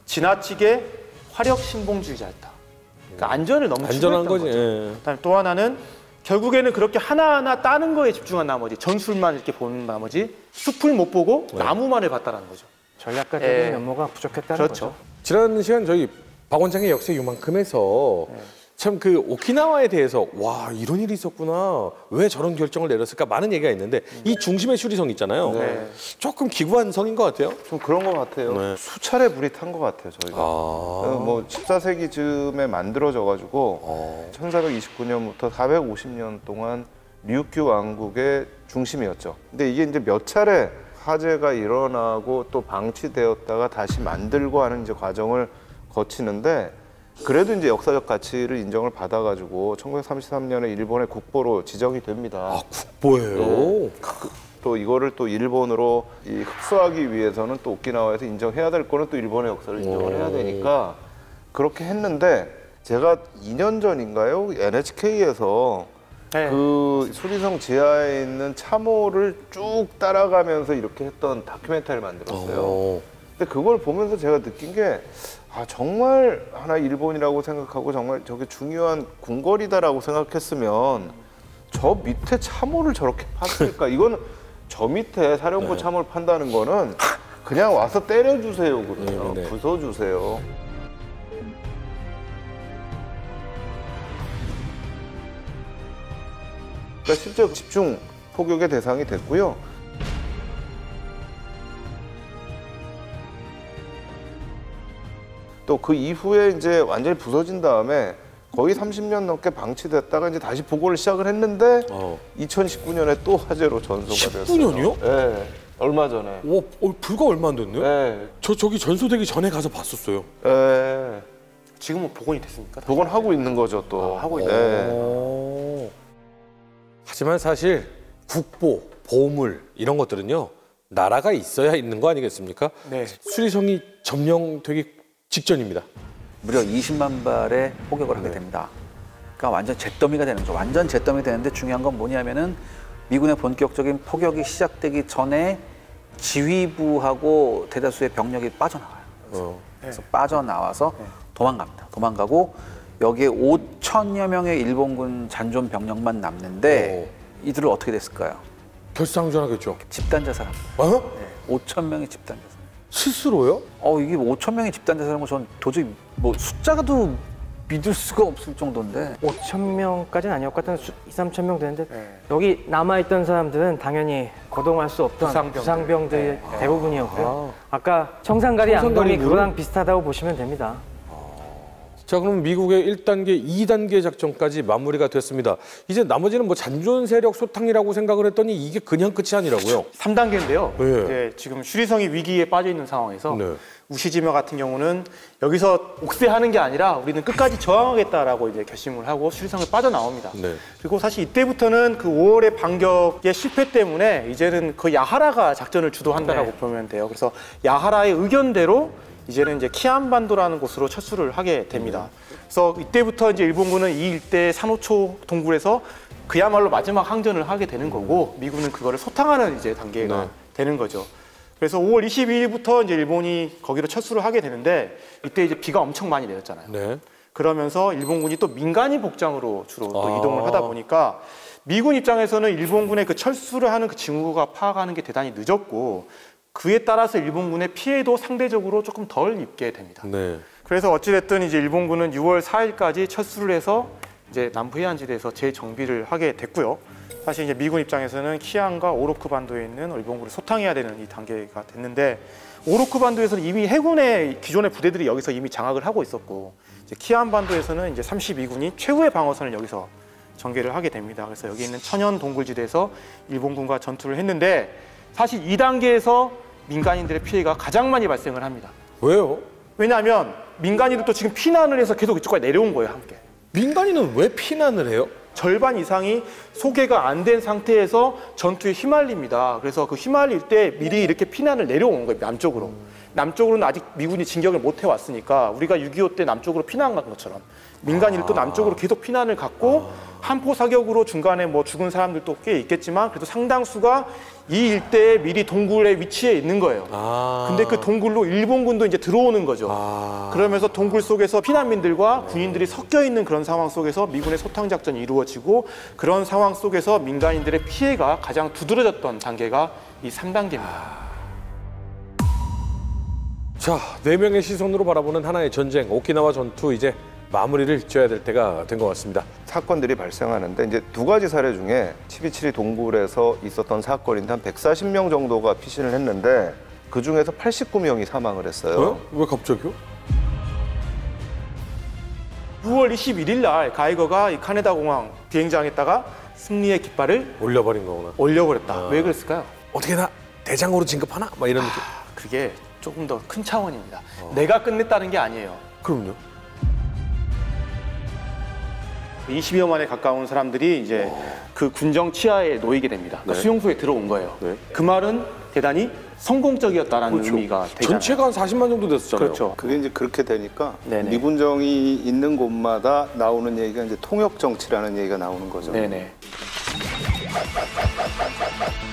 지나치게 화력 신봉주의자였다. 그러니까 안전을 너무 안전한 추구했던 거지. 거죠. 예. 그다음에 또 하나는 결국에는 그렇게 하나하나 따는 거에 집중한 나머지 전술만 이렇게 보는 나머지 숲을 못 보고 나무만을 봤다는 거죠. 전략가적인 예. 면모가 부족했다는 그렇죠. 거죠. 지난 시간 저희 박원장의 역사 요만큼에서 참 그 오키나와에 대해서 와 이런 일이 있었구나 왜 저런 결정을 내렸을까 많은 얘기가 있는데 이 중심의 수리성 있잖아요. 네. 조금 기구한 성인 것 같아요. 좀 그런 것 같아요. 네. 수차례 불이 탄 것 같아요, 저희가. 뭐 14세기 즈음에 만들어져가지고 1429년부터 450년 동안 류큐 왕국의 중심이었죠. 근데 이게 이제 몇 차례 화재가 일어나고 또 방치되었다가 다시 만들고 하는 이제 과정을 거치는데 그래도 이제 역사적 가치를 인정을 받아가지고 1933년에 일본의 국보로 지정이 됩니다. 아 국보예요. 또 이거를 또 일본으로 흡수하기 위해서는 또 오키나와에서 인정해야 될 거는 또 일본의 역사를 인정을 해야 되니까 그렇게 했는데 제가 2년 전인가요? NHK에서 네. 그 수리성 지하에 있는 참호를 쭉 따라가면서 이렇게 했던 다큐멘터리를 만들었어요. 근데 그걸 보면서 제가 느낀 게 아, 정말 하나 일본이라고 생각하고 정말 저게 중요한 궁궐이다라고 생각했으면 저 밑에 참호를 저렇게 팠을까? 이건 저 밑에 사령부 참호를 판다는 거는 그냥 와서 때려주세요거든요. 네. 부숴주세요. 그러니까 실제 집중 포격의 대상이 됐고요. 또 그 이후에 이제 완전히 부서진 다음에 거의 30년 넘게 방치됐다가 이제 다시 복원을 시작을 했는데 2019년에 또 화재로 전소가 됐어요. 19년이요? 네, 얼마 전에. 불과 얼마 안 됐네요. 네, 저기 전소되기 전에 가서 봤었어요. 네. 지금은 복원이 됐습니까? 복원하고 있는 거죠 또. 하고 네. 하지만 사실 국보, 보물 이런 것들은요 나라가 있어야 있는 거 아니겠습니까? 네. 수리성이 점령되기 직전입니다. 무려 20만 발의 포격을 하게 됩니다. 그러니까 완전 잿더미가 되는 거죠. 완전 잿더미 되는데 중요한 건 뭐냐면은 미군의 본격적인 포격이 시작되기 전에 지휘부하고 대다수의 병력이 빠져나와요. 그래서 빠져나와서 도망갑니다. 도망가고 여기에 5천여 명의 일본군 잔존 병력만 남는데 이들을 어떻게 됐을까요? 결상전하겠죠. 집단 자살합니다. 어? 5천 명의 집단 자살. 스스로요? 이게 5천 명의 집단 자살한 거 전 도저히 뭐 숫자가도 믿을 수가 없을 정도인데 5천 명까지는 아니었고 하여튼 2, 3천 명 되는데 여기 남아있던 사람들은 당연히 거동할 수 없던 부상병들이 대부분이었고요. 아까 청산가리 앙동이 그거랑 비슷하다고 보시면 됩니다. 자, 그럼 미국의 1단계, 2단계 작전까지 마무리가 됐습니다. 이제 나머지는 뭐 잔존 세력 소탕이라고 생각을 했더니 이게 그냥 끝이 아니라고요. 3단계인데요. 네. 이제 지금 슈리성이 위기에 빠져 있는 상황에서 네. 우시지마 같은 경우는 여기서 옥세하는 게 아니라 우리는 끝까지 저항하겠다라고 이제 결심을 하고 슈리성을 빠져나옵니다. 네. 그리고 사실 이때부터는 그 5월의 반격의 실패 때문에 이제는 그 야하라가 작전을 주도한다라고 보면 돼요. 그래서 야하라의 의견대로 이제는 이제 키안반도라는 곳으로 철수를 하게 됩니다. 그래서 이때부터 이제 일본군은 이 일대 산호초 동굴에서 그야말로 마지막 항전을 하게 되는 거고 미군은 그거를 소탕하는 이제 단계가 되는 거죠. 그래서 5월 22일부터 이제 일본이 거기로 철수를 하게 되는데 이때 이제 비가 엄청 많이 내렸잖아요. 네. 그러면서 일본군이 또 민간인 복장으로 주로 또 이동을 하다 보니까 미군 입장에서는 일본군의 그 철수를 하는 그 징후가 파악하는 게 대단히 늦었고 그에 따라서 일본군의 피해도 상대적으로 조금 덜 입게 됩니다. 네. 그래서 어찌됐든 이제 일본군은 6월 4일까지 철수를 해서 이제 남부 해안지대에서 재정비를 하게 됐고요. 사실 이제 미군 입장에서는 키안과 오로크 반도에 있는 일본군을 소탕해야 되는 이 단계가 됐는데 오로크 반도에서는 이미 해군의 기존의 부대들이 여기서 이미 장악을 하고 있었고 이제 키안 반도에서는 이제 32군이 최후의 방어선을 여기서 전개를 하게 됩니다. 그래서 여기 있는 천연 동굴지대에서 일본군과 전투를 했는데 사실 2단계에서 민간인들의 피해가 가장 많이 발생을 합니다. 왜요? 왜냐하면 민간인들도 지금 피난을 해서 계속 이쪽까지 내려온 거예요, 함께. 민간인은 왜 피난을 해요? 절반 이상이 소개가 안 된 상태에서 전투에 휘말립니다. 그래서 그 휘말릴 때 미리 이렇게 피난을 내려온 거예요, 남쪽으로. 남쪽으로는 아직 미군이 진격을 못 해왔으니까 우리가 6.25 때 남쪽으로 피난 간 것처럼 민간인들도 남쪽으로 계속 피난을 갔고 한포 사격으로 중간에 뭐 죽은 사람들도 꽤 있겠지만 그래도 상당수가 이 일대에 미리 동굴의 위치에 있는 거예요. 근데 그 동굴로 일본군도 이제 들어오는 거죠. 그러면서 동굴 속에서 피난민들과 군인들이 섞여 있는 그런 상황 속에서 미군의 소탕 작전이 이루어지고 그런 상황 속에서 민간인들의 피해가 가장 두드러졌던 단계가 이 3단계입니다. 자, 4명의 시선으로 바라보는 하나의 전쟁, 오키나와 전투 이제 마무리를 지어야 될 때가 된 것 같습니다. 사건들이 발생하는데 이제 두 가지 사례 중에 치비치리 동굴에서 있었던 사건인데 한 140명 정도가 피신을 했는데 그 중에서 89명이 사망을 했어요. 왜 갑자기요? 6월 21일 날 가이거가 이 카네다 공항 비행장에다가 승리의 깃발을 올려버린 거구나. 올려버렸다. 왜 그랬을까요? 어떻게나 대장으로 진급하나? 막 이런 느낌. 그게 조금 더 큰 차원입니다. 내가 끝냈다는 게 아니에요. 그럼요. 20여만에 가까운 사람들이 이제 그 군정 치하에 놓이게 됩니다. 그러니까 수용소에 들어온 거예요. 그 말은 대단히 성공적이었다라는 의미가 되잖아요. 전체가 한 40만 정도 됐었잖아요. 그렇죠. 그게 이제 그렇게 되니까 네네. 미군정이 있는 곳마다 나오는 얘기가 이제 통역 정치라는 얘기가 나오는 거죠. 네네.